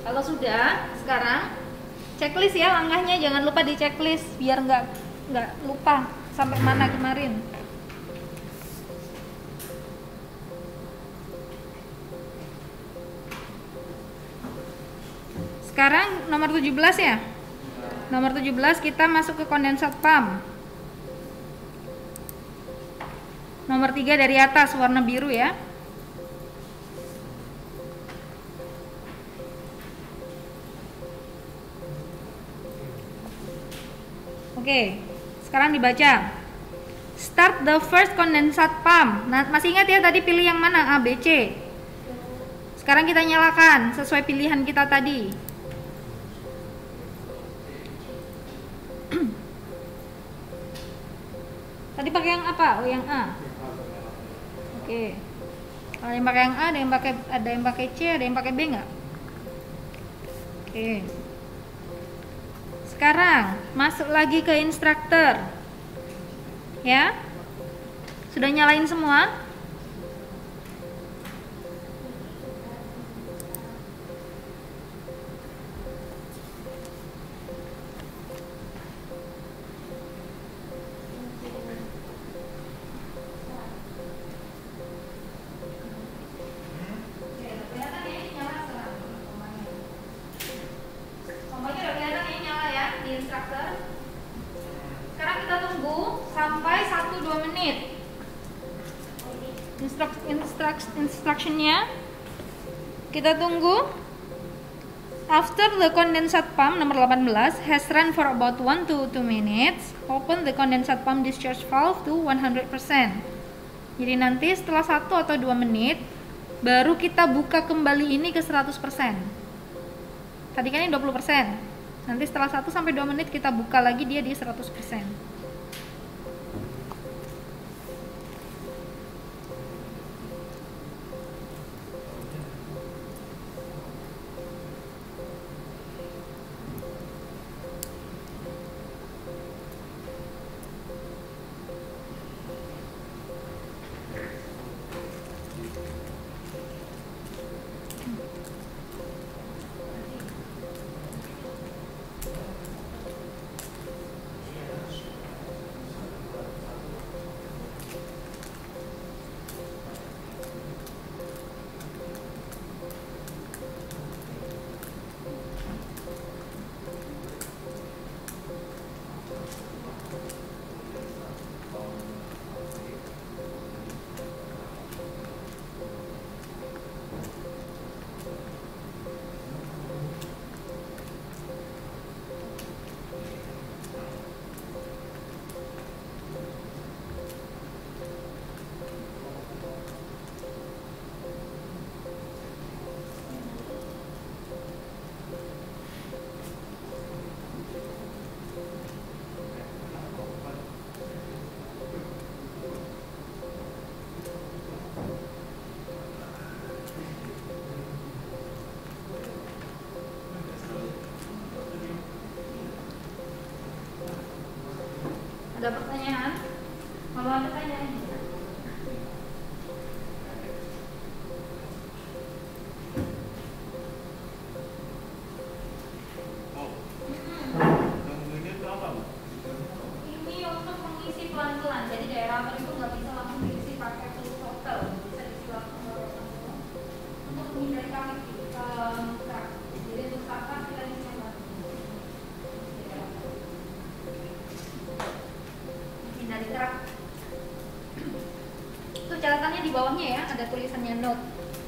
Kalau sudah, sekarang checklist ya langkahnya, jangan lupa di checklist biar nggak nggak lupa sampai mana kemarin. Sekarang nomor tujuh belas ya. Nomor tujuh belas kita masuk ke kondensat pump. Nomor tiga dari atas warna biru ya. Oke, sekarang dibaca. Start the first condensate pump. Nah, masih ingat ya tadi pilih yang mana? A, B, C. Sekarang kita nyalakan sesuai pilihan kita tadi. Tadi pakai yang apa? Oh, yang A. Oke. Ada yang pakai yang A, ada yang pakai ada yang pakai C, ada yang pakai B nggak? Oke. Sekarang masuk lagi ke instructor. Ya. Sudah nyalain semua? Instructionnya kita tunggu. After the condensate pump nomor delapan belas has run for about one to two minutes, open the condensate pump discharge valve to one hundred percent. Jadi nanti setelah satu atau dua menit baru kita buka kembali ini ke seratus persen. Tadi kan ini dua puluh persen. Nanti setelah satu sampai dua menit kita buka lagi dia di seratus persen. Ada pertanyaan? Kalau ada tanya aja. Oh, yang ini tuh apa, Bu? Ini untuk mengisi pelan-pelan. Jadi daerah itu nggak bisa langsung diisi pakai full throttle, bisa diisi langsung langsung untuk menghindari kaki um, jadi untuk startup kita isi yang dari truk. Itu catatannya di bawahnya ya, ada tulisannya note.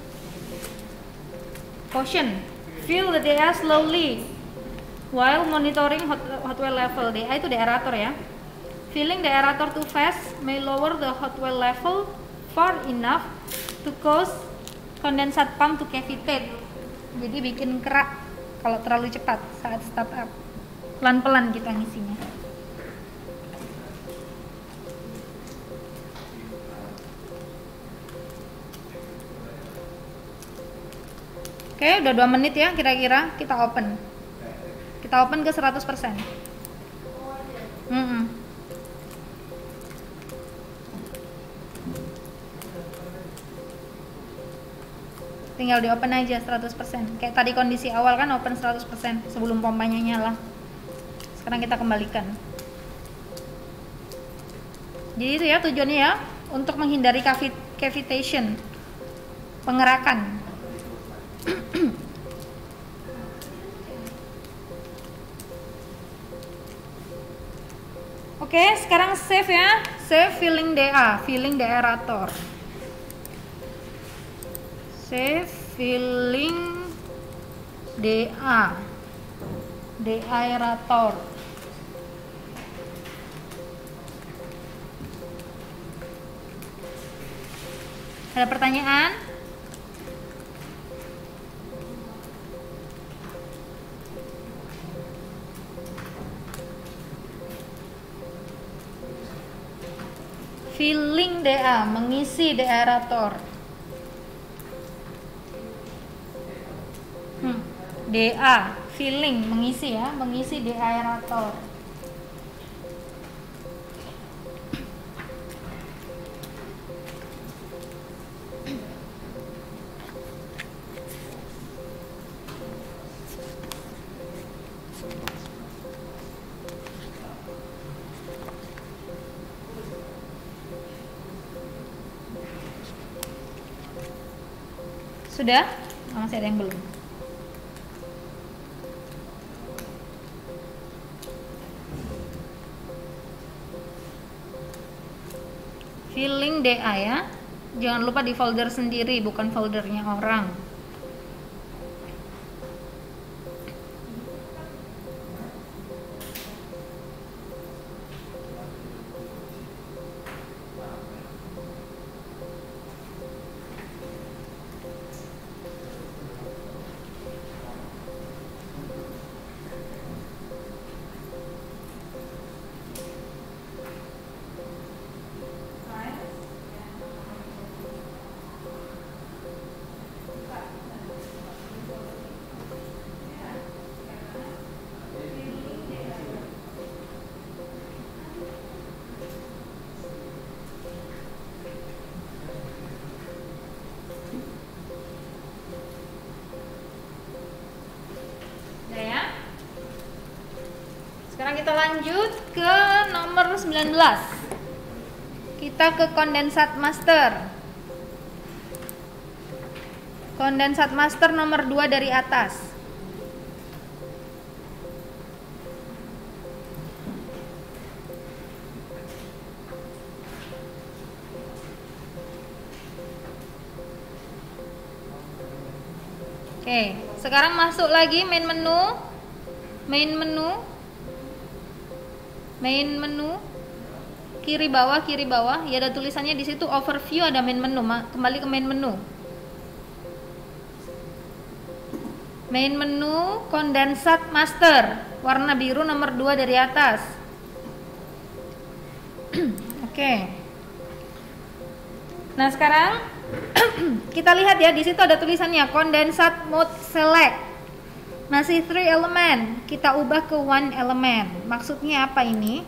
Caution, fill the D A slowly while monitoring hot, hot well level. D A itu deaerator ya. Filling the aerator too fast may lower the hot well level far enough to cause condensate pump to cavitate. Jadi bikin kerak kalau terlalu cepat saat start up. Pelan-pelan kita ngisinya. Oke, udah dua menit ya kira-kira, kita open. Kita open ke seratus persen. Mm-mm. tinggal di open aja seratus persen. Kayak tadi kondisi awal kan open seratus persen sebelum pompanya nyala. Sekarang kita kembalikan. Jadi itu ya tujuannya ya, untuk menghindari cavitation, pengerakan. Oke, sekarang save ya. Save filling D A, filling deaerator. Save filling D A, deaerator. Ada pertanyaan? Filling D A, mengisi deaerator. Hmm. D A, filling, mengisi ya, mengisi deaerator. Sudah? Oh, masih ada yang belum. Filling D A ya. Jangan lupa di folder sendiri, bukan foldernya orang. Sekarang kita lanjut ke nomor sembilan belas. Kita ke kondensat master. Kondensat master nomor dua dari atas. Oke, sekarang masuk lagi main menu. Main menu. Main menu kiri bawah kiri bawah ya, ada tulisannya di situ overview, ada main menu. Kembali ke main menu. Main menu kondensat master warna biru nomor dua dari atas. Oke. Nah, sekarang kita lihat ya, di situ ada tulisannya kondensat mode select. Masih three element, kita ubah ke one element. Maksudnya apa ini?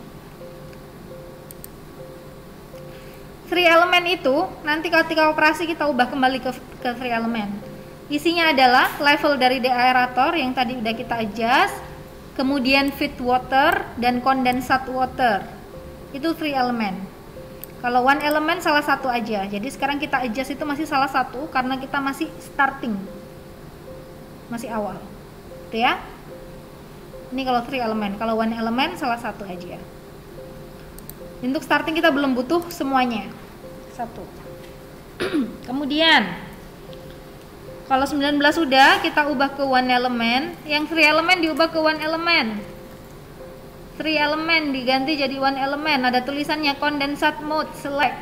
Three element itu nanti ketika operasi kita ubah kembali ke, ke three element. Isinya adalah level dari deaerator yang tadi udah kita adjust, kemudian feed water dan condensate water. Itu three element. Kalau one element salah satu aja. Jadi sekarang kita adjust itu masih salah satu karena kita masih starting, masih awal. Ya, ini kalau three element, kalau one element salah satu aja. Untuk starting kita belum butuh semuanya, satu. Kemudian kalau sembilan belas sudah, kita ubah ke one element. Yang three element diubah ke one element. Three element diganti jadi one element. Ada tulisannya condensate mode select.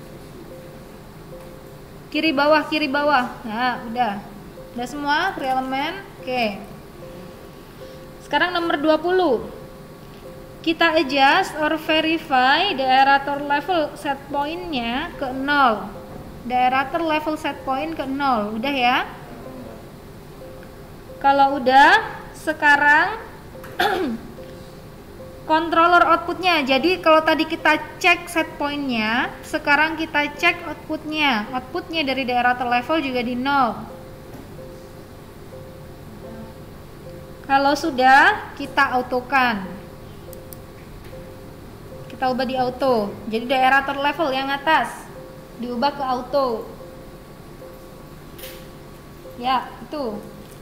Kiri bawah kiri bawah. Nah, udah, udah semua three element. Oke. Sekarang nomor dua puluh. Kita adjust or verify deaerator level set point-nya ke nol. Deaerator level set point ke nol. Udah ya? Kalau udah, sekarang controller outputnya. Jadi kalau tadi kita cek set point-nya, sekarang kita cek outputnya. Outputnya dari deaerator level juga di nol. Kalau sudah, kita autokan. Kita ubah di auto. Jadi aerator level yang atas diubah ke auto. Ya, itu.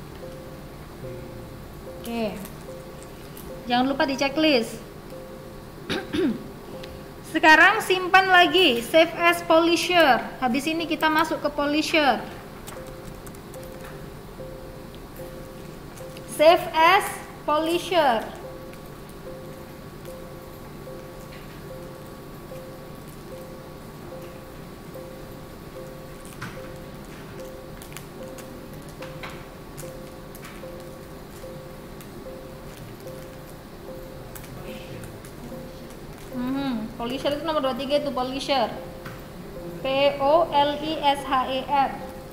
Oke. Jangan lupa di checklist. Sekarang simpan lagi, save as polisher. Habis ini kita masuk ke polisher. Save as polisher. Hmm, polisher itu nomor dua puluh tiga itu polisher. P O L I S H E R.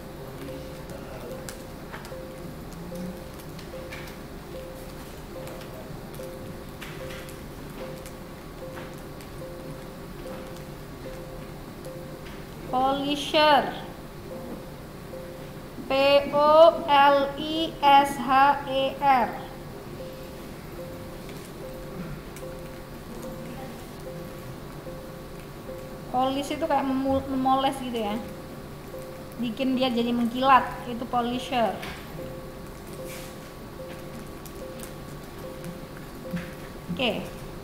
Polisher. P O L I S H E R. Polish itu kayak memoles gitu ya, bikin dia jadi mengkilat, itu polisher. Oke.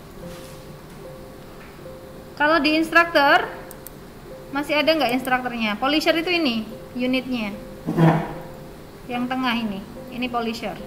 Kalau di instruktur masih ada nggak instrukturnya? Polisher itu ini unitnya, yang tengah ini, ini polisher.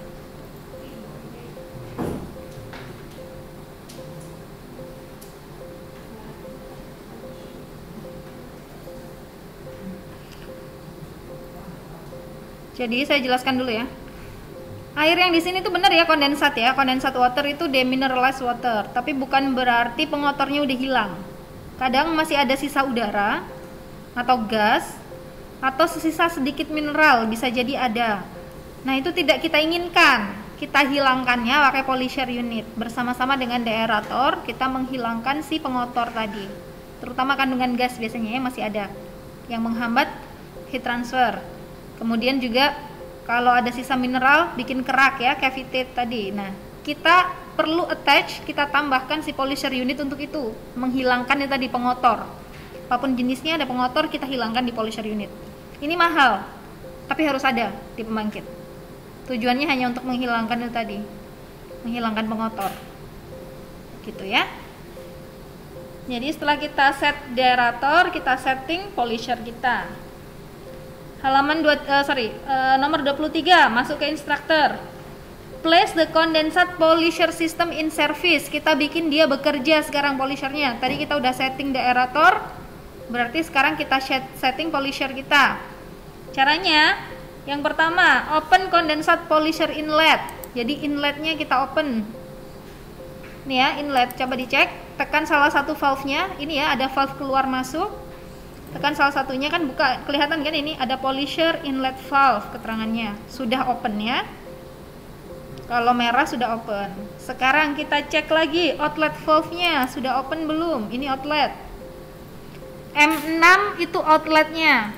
Jadi saya jelaskan dulu ya. Air yang di sini tuh benar ya kondensat ya. Kondensat water itu demineralized water, tapi bukan berarti pengotornya udah hilang. Kadang masih ada sisa udara atau gas atau sisa sedikit mineral, bisa jadi ada. Nah, itu tidak kita inginkan. Kita hilangkannya pakai polisher unit. Bersama-sama dengan deaerator kita menghilangkan si pengotor tadi. Terutama kandungan gas biasanya ya masih ada yang menghambat heat transfer. Kemudian juga kalau ada sisa mineral bikin kerak ya, cavitate tadi. Nah, kita perlu attach, kita tambahkan si polisher unit untuk itu, menghilangkan yang tadi pengotor. Apapun jenisnya ada pengotor, kita hilangkan di polisher unit. Ini mahal, tapi harus ada di pembangkit. Tujuannya hanya untuk menghilangkan itu tadi, menghilangkan pengotor. Gitu ya. Jadi setelah kita set deaerator, kita setting polisher kita. Halaman dua, uh, sorry, uh, nomor dua puluh tiga, masuk ke instruktur. Place the condensate polisher system in service. Kita bikin dia bekerja sekarang polishernya. Tadi kita udah setting deaerator, berarti sekarang kita setting polisher kita. Caranya, yang pertama, open condensate polisher inlet. Jadi inletnya kita open. Nih ya, inlet, coba dicek. Tekan salah satu valve-nya. Ini ya, ada valve keluar masuk. Tekan salah satunya, kan buka, kelihatan kan ini ada polisher inlet valve keterangannya. Sudah open ya. Kalau merah sudah open. Sekarang kita cek lagi outlet valve-nya sudah open belum? Ini outlet. M enam itu outletnya.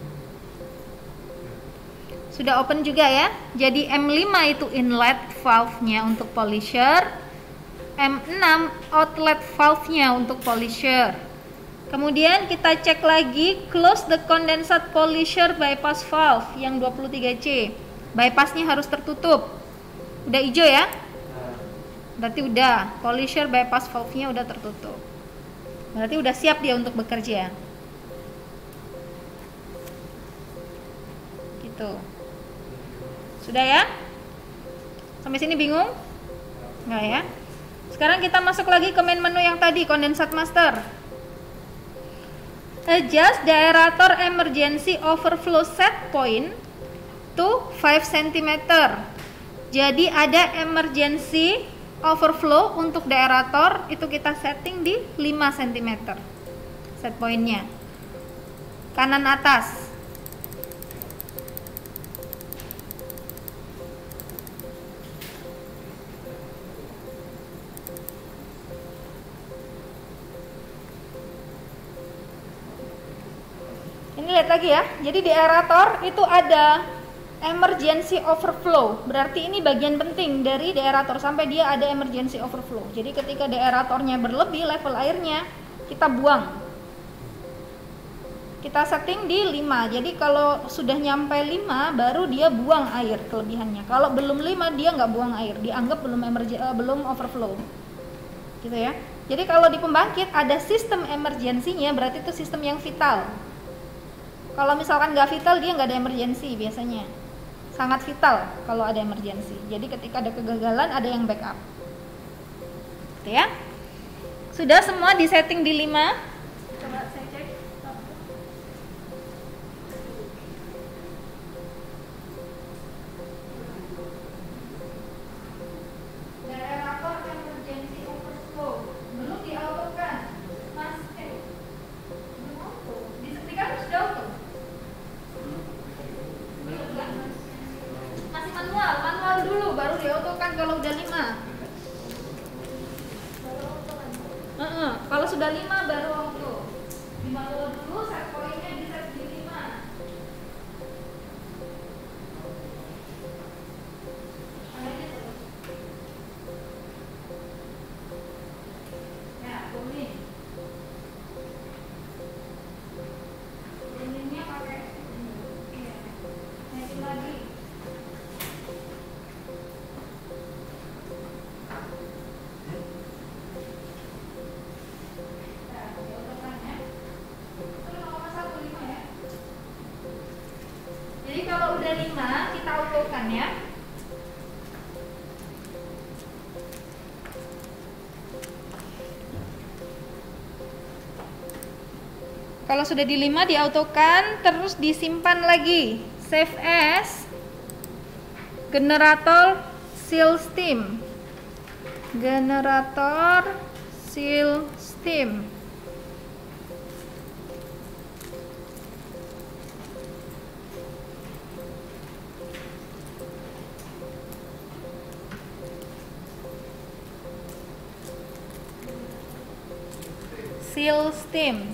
Sudah open juga ya. Jadi M lima itu inlet valve-nya untuk polisher. M enam outlet valve-nya untuk polisher. Kemudian kita cek lagi close the condensate polisher bypass valve yang dua puluh tiga C. Bypassnya harus tertutup. Udah hijau ya? Berarti udah, polisher bypass valve-nya udah tertutup. Berarti udah siap dia untuk bekerja. Gitu. Sudah ya? Sampai sini bingung? Enggak ya? Sekarang kita masuk lagi ke main menu yang tadi, condensate master. Adjust the aerator emergency overflow set point to five centimeter. Jadi ada emergency overflow untuk deaerator, itu kita setting di lima sentimeter. Set pointnya kanan atas. Ini lihat lagi ya. Jadi di aerator itu ada emergency overflow. Berarti ini bagian penting dari deaerator sampai dia ada emergency overflow. Jadi ketika deaeratornya berlebih level airnya, kita buang. Kita setting di lima. Jadi kalau sudah nyampe lima baru dia buang air kelebihannya. Kalau belum lima dia nggak buang air, dianggap belum emergency, uh, belum overflow. Gitu ya. Jadi kalau di pembangkit ada sistem emergensinya, berarti itu sistem yang vital. Kalau misalkan nggak vital dia nggak ada emergency biasanya. Sangat vital kalau ada emergency. Jadi ketika ada kegagalan ada yang backup. Gitu ya. Sudah semua disetting di lima. Coba saya cek. Deaerator emergency overflow belum diautokan. Mas, eh, belum auto. Disetrika sudah auto. Masih manual, manual dulu baru diautokan kalau udah lima. Uh -uh. Kalau sudah lima baru auto. Di manual dulu set poinnya di set di lima. Ya, turunin. Turuninnya pakai iya. Naikin lagi. Jadi kalau udah lima kita autokan ya. Kalau sudah di lima diautokan, terus disimpan lagi. Save as generator seal steam. Generator seal steam. Seal steam.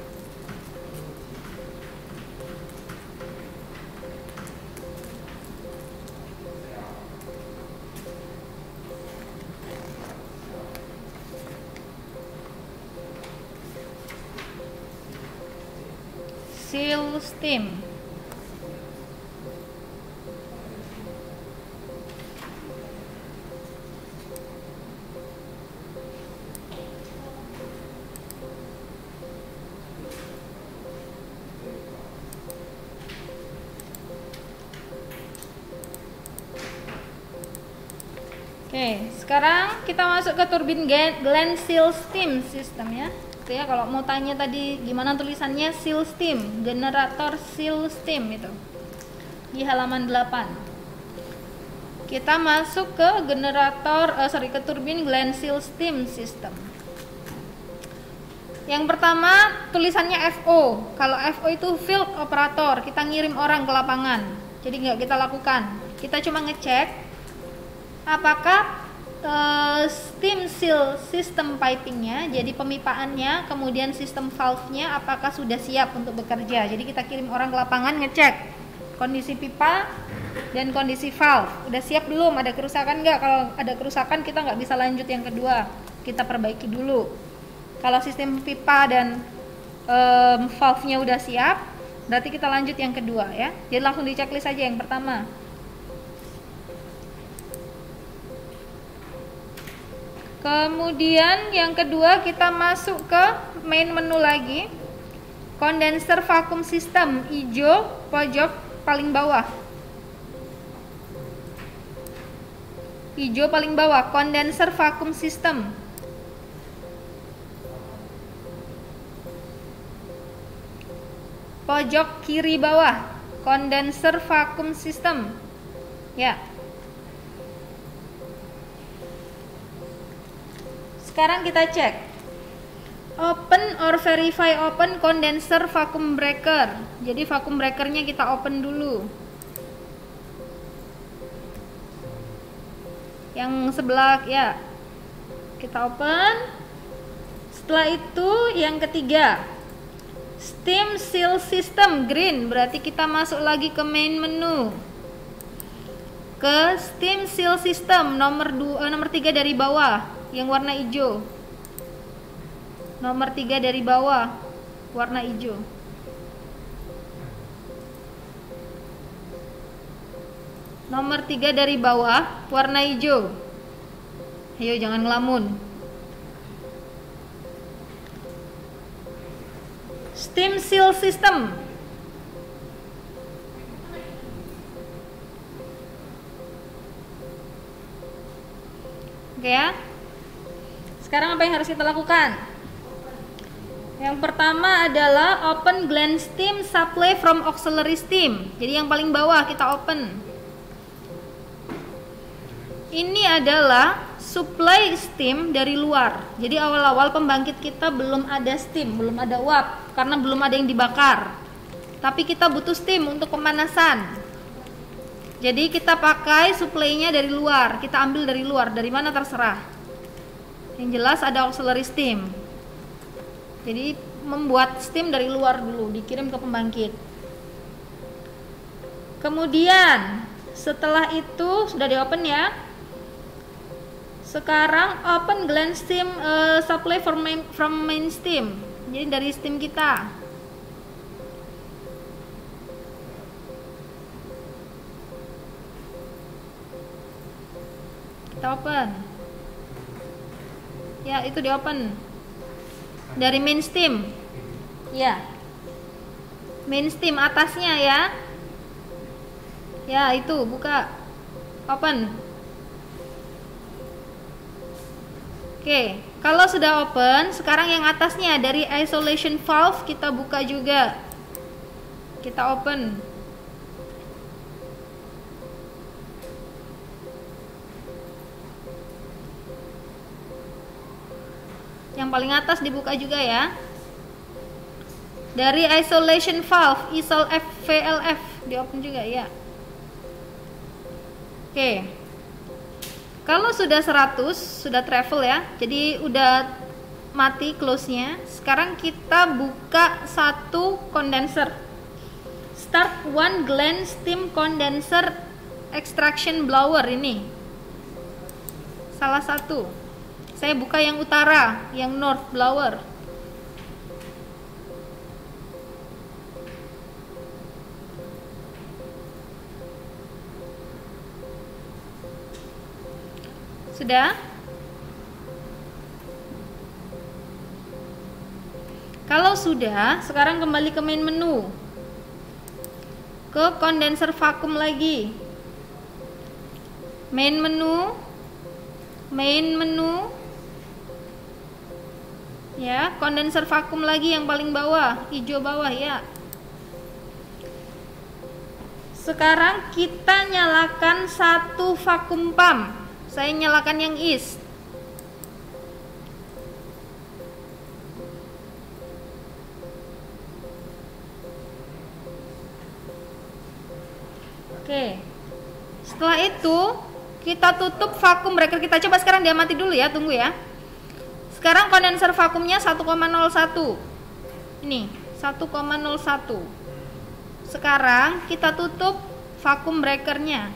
Seal steam. Oke, sekarang kita masuk ke turbin Glen seal steam system ya. Itu ya, kalau mau tanya tadi gimana tulisannya seal steam, generator seal steam itu. Di halaman delapan. Kita masuk ke generator eh, sorry ke turbin Glen seal steam system. Yang pertama tulisannya F O. Kalau F O itu field operator, kita ngirim orang ke lapangan. Jadi nggak kita lakukan. Kita cuma ngecek apakah uh, steam seal sistem pipingnya, jadi pemipaannya, kemudian sistem valve-nya apakah sudah siap untuk bekerja. Jadi kita kirim orang ke lapangan ngecek kondisi pipa dan kondisi valve. Udah siap belum? Ada kerusakan nggak? Kalau ada kerusakan kita nggak bisa lanjut yang kedua. Kita perbaiki dulu. Kalau sistem pipa dan um, valve-nya udah siap, berarti kita lanjut yang kedua ya. Jadi langsung di checklist aja yang pertama. Kemudian yang kedua kita masuk ke main menu lagi. Condenser vacuum system, hijau pojok paling bawah. Hijau paling bawah, condenser vacuum system. Pojok kiri bawah, condenser vacuum system. Ya. Sekarang kita cek open or verify open condenser vacuum breaker. Jadi vacuum breakernya kita open dulu. Yang sebelah ya kita open. Setelah itu yang ketiga steam seal system green, berarti kita masuk lagi ke main menu. ke steam seal system nomor dua, nomor tiga dari bawah yang warna hijau. Nomor tiga dari bawah warna hijau. Nomor tiga dari bawah warna hijau. Ayo jangan ngelamun. Steam seal system. Oke ya. Sekarang apa yang harus kita lakukan? Yang pertama adalah open gland steam supply from auxiliary steam. Jadi yang paling bawah kita open. Ini adalah supply steam dari luar. Jadi awal-awal pembangkit kita belum ada steam, belum ada uap karena belum ada yang dibakar. Tapi kita butuh steam untuk pemanasan. Jadi kita pakai supply-nya dari luar, kita ambil dari luar, dari mana terserah. Yang jelas ada auxiliary steam. Jadi membuat steam dari luar dulu, dikirim ke pembangkit. Kemudian setelah itu sudah di open ya. Sekarang open gland steam uh, supply from main, from main steam. Jadi dari steam kita. Kita open. Ya, itu di open. Dari main steam. Ya. Main steam atasnya ya. Ya, itu buka. Open. Oke, kalau sudah open, sekarang yang atasnya dari isolation valve kita buka juga. Kita open. Yang paling atas dibuka juga ya. Dari isolation valve, isol F V L F di open juga ya. Oke. Kalau sudah seratus, sudah travel ya. Jadi udah mati close-nya. Sekarang kita buka satu condenser. Start one gland steam condenser extraction blower ini. Salah satu. Saya buka yang utara, yang north blower. Sudah? Kalau sudah, sekarang kembali ke main menu. Ke kondenser vakum lagi. Main menu. Main menu. Ya, kondenser vakum lagi yang paling bawah, hijau bawah ya. Sekarang kita nyalakan satu vakum pump. Saya nyalakan yang east. Oke. Setelah itu kita tutup vakum breaker kita. Coba sekarang dia mati dulu ya, tunggu ya. Sekarang kondenser vakumnya satu koma nol satu. Ini, satu koma nol satu. Sekarang kita tutup vakum breakernya.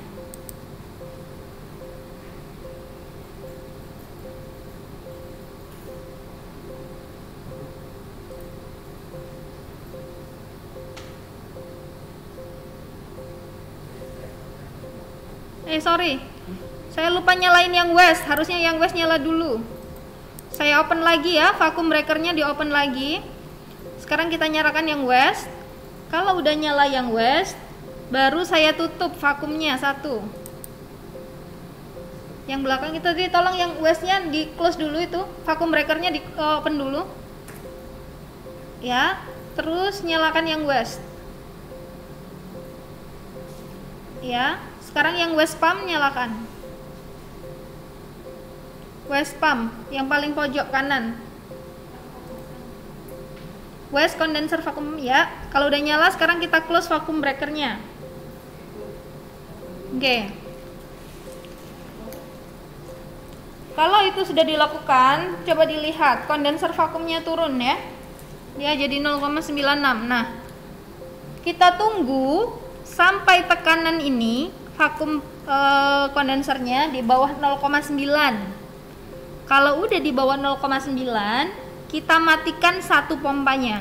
Eh sorry, saya lupa nyalain yang west. Harusnya yang west nyala dulu. Saya open lagi ya, vakum breakernya di open lagi. Sekarang kita nyalakan yang west. Kalau udah nyala yang west, baru saya tutup vakumnya satu. Yang belakang itu tadi tolong yang westnya di close dulu itu, vakum breakernya di open dulu. Ya, terus nyalakan yang west. Ya, sekarang yang west pump nyalakan. West pump yang paling pojok kanan. West condenser vakum ya. Kalau udah nyala sekarang kita close vakum breakernya. Oke. Kalau itu sudah dilakukan, coba dilihat kondenser vakumnya turun ya. Dia jadi nol koma sembilan enam. Nah, kita tunggu sampai tekanan ini vakum uh, kondensernya di bawah nol koma sembilan. Kalau udah di bawah nol koma sembilan, kita matikan satu pompanya.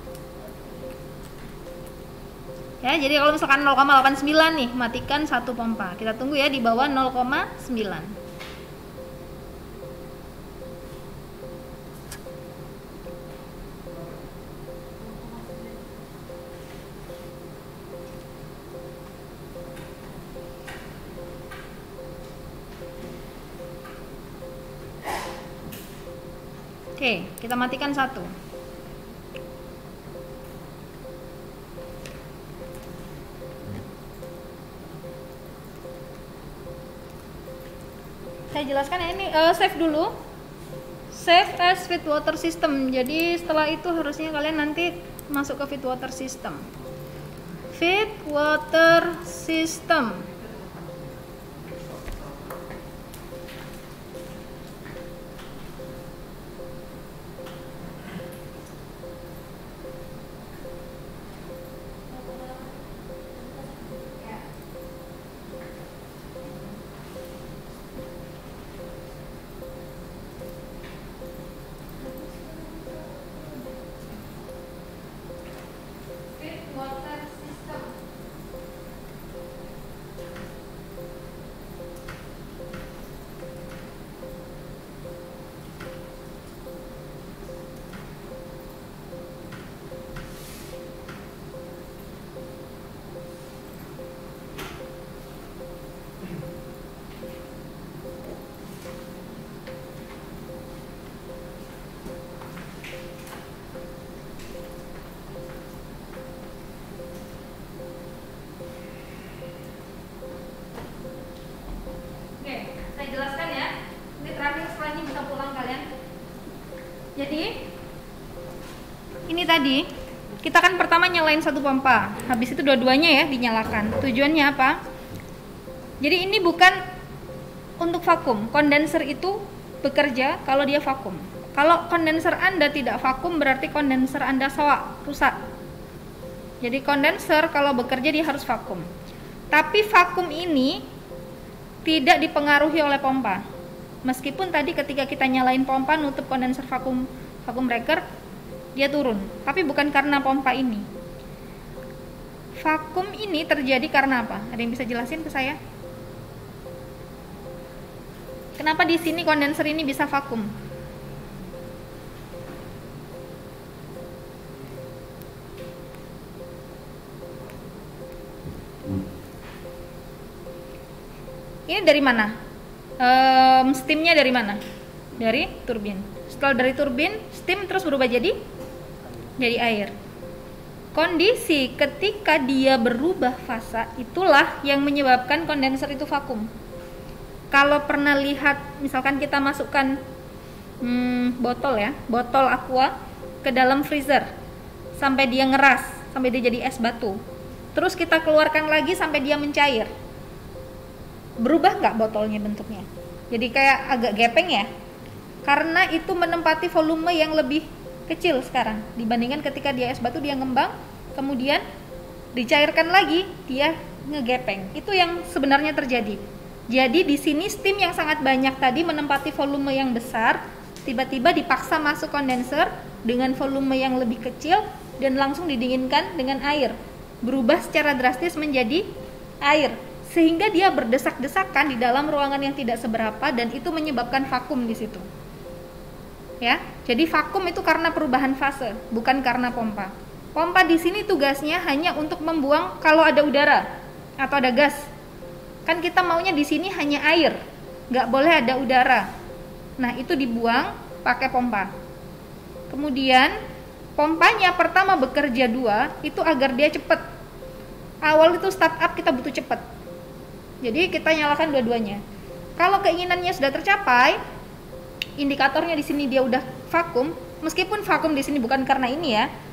Ya, jadi kalau misalkan nol koma delapan sembilan nih, matikan satu pompa. Kita tunggu ya di bawah nol koma sembilan. Oke, kita matikan satu. Saya jelaskan ya, ini uh, save dulu. Save as feed water system. Jadi setelah itu harusnya kalian nanti masuk ke feed water system. Feed water system. Jadi ini tadi kita kan pertama nyalain satu pompa, habis itu dua-duanya ya dinyalakan. Tujuannya apa? Jadi ini bukan untuk vakum. Kondenser itu bekerja kalau dia vakum. Kalau kondenser Anda tidak vakum berarti kondenser Anda soak, rusak. Jadi kondenser kalau bekerja dia harus vakum. Tapi vakum ini tidak dipengaruhi oleh pompa. Meskipun tadi ketika kita nyalain pompa nutup kondenser vakum vakum breaker, dia turun, tapi bukan karena pompa ini. Vakum ini terjadi karena apa? Ada yang bisa jelasin ke saya? Kenapa di sini kondenser ini bisa vakum? Ini dari mana? Um, steamnya dari mana? Dari turbin. Setelah dari turbin, steam terus berubah jadi jadi air. Kondisi ketika dia berubah fasa itulah yang menyebabkan kondenser itu vakum. Kalau pernah lihat, misalkan kita masukkan hmm, botol ya, botol aqua ke dalam freezer sampai dia ngeras, sampai dia jadi es batu. Terus kita keluarkan lagi sampai dia mencair. Berubah nggak botolnya bentuknya? Jadi kayak agak gepeng ya? Karena itu menempati volume yang lebih kecil sekarang dibandingkan ketika dia es batu, dia ngembang, kemudian dicairkan lagi, dia ngegepeng. Itu yang sebenarnya terjadi. Jadi di sini steam yang sangat banyak tadi menempati volume yang besar, tiba-tiba dipaksa masuk kondenser dengan volume yang lebih kecil dan langsung didinginkan dengan air. Berubah secara drastis menjadi air, sehingga dia berdesak-desakan di dalam ruangan yang tidak seberapa dan itu menyebabkan vakum di situ. Ya, jadi vakum itu karena perubahan fase, bukan karena pompa. Pompa di sini tugasnya hanya untuk membuang kalau ada udara atau ada gas. Kan kita maunya di sini hanya air, nggak boleh ada udara. Nah, itu dibuang pakai pompa. Kemudian pompanya pertama bekerja dua, itu agar dia cepat. Awal itu startup kita butuh cepat. Jadi kita nyalakan dua-duanya. Kalau keinginannya sudah tercapai, indikatornya di sini dia udah vakum, meskipun vakum di sini bukan karena ini ya,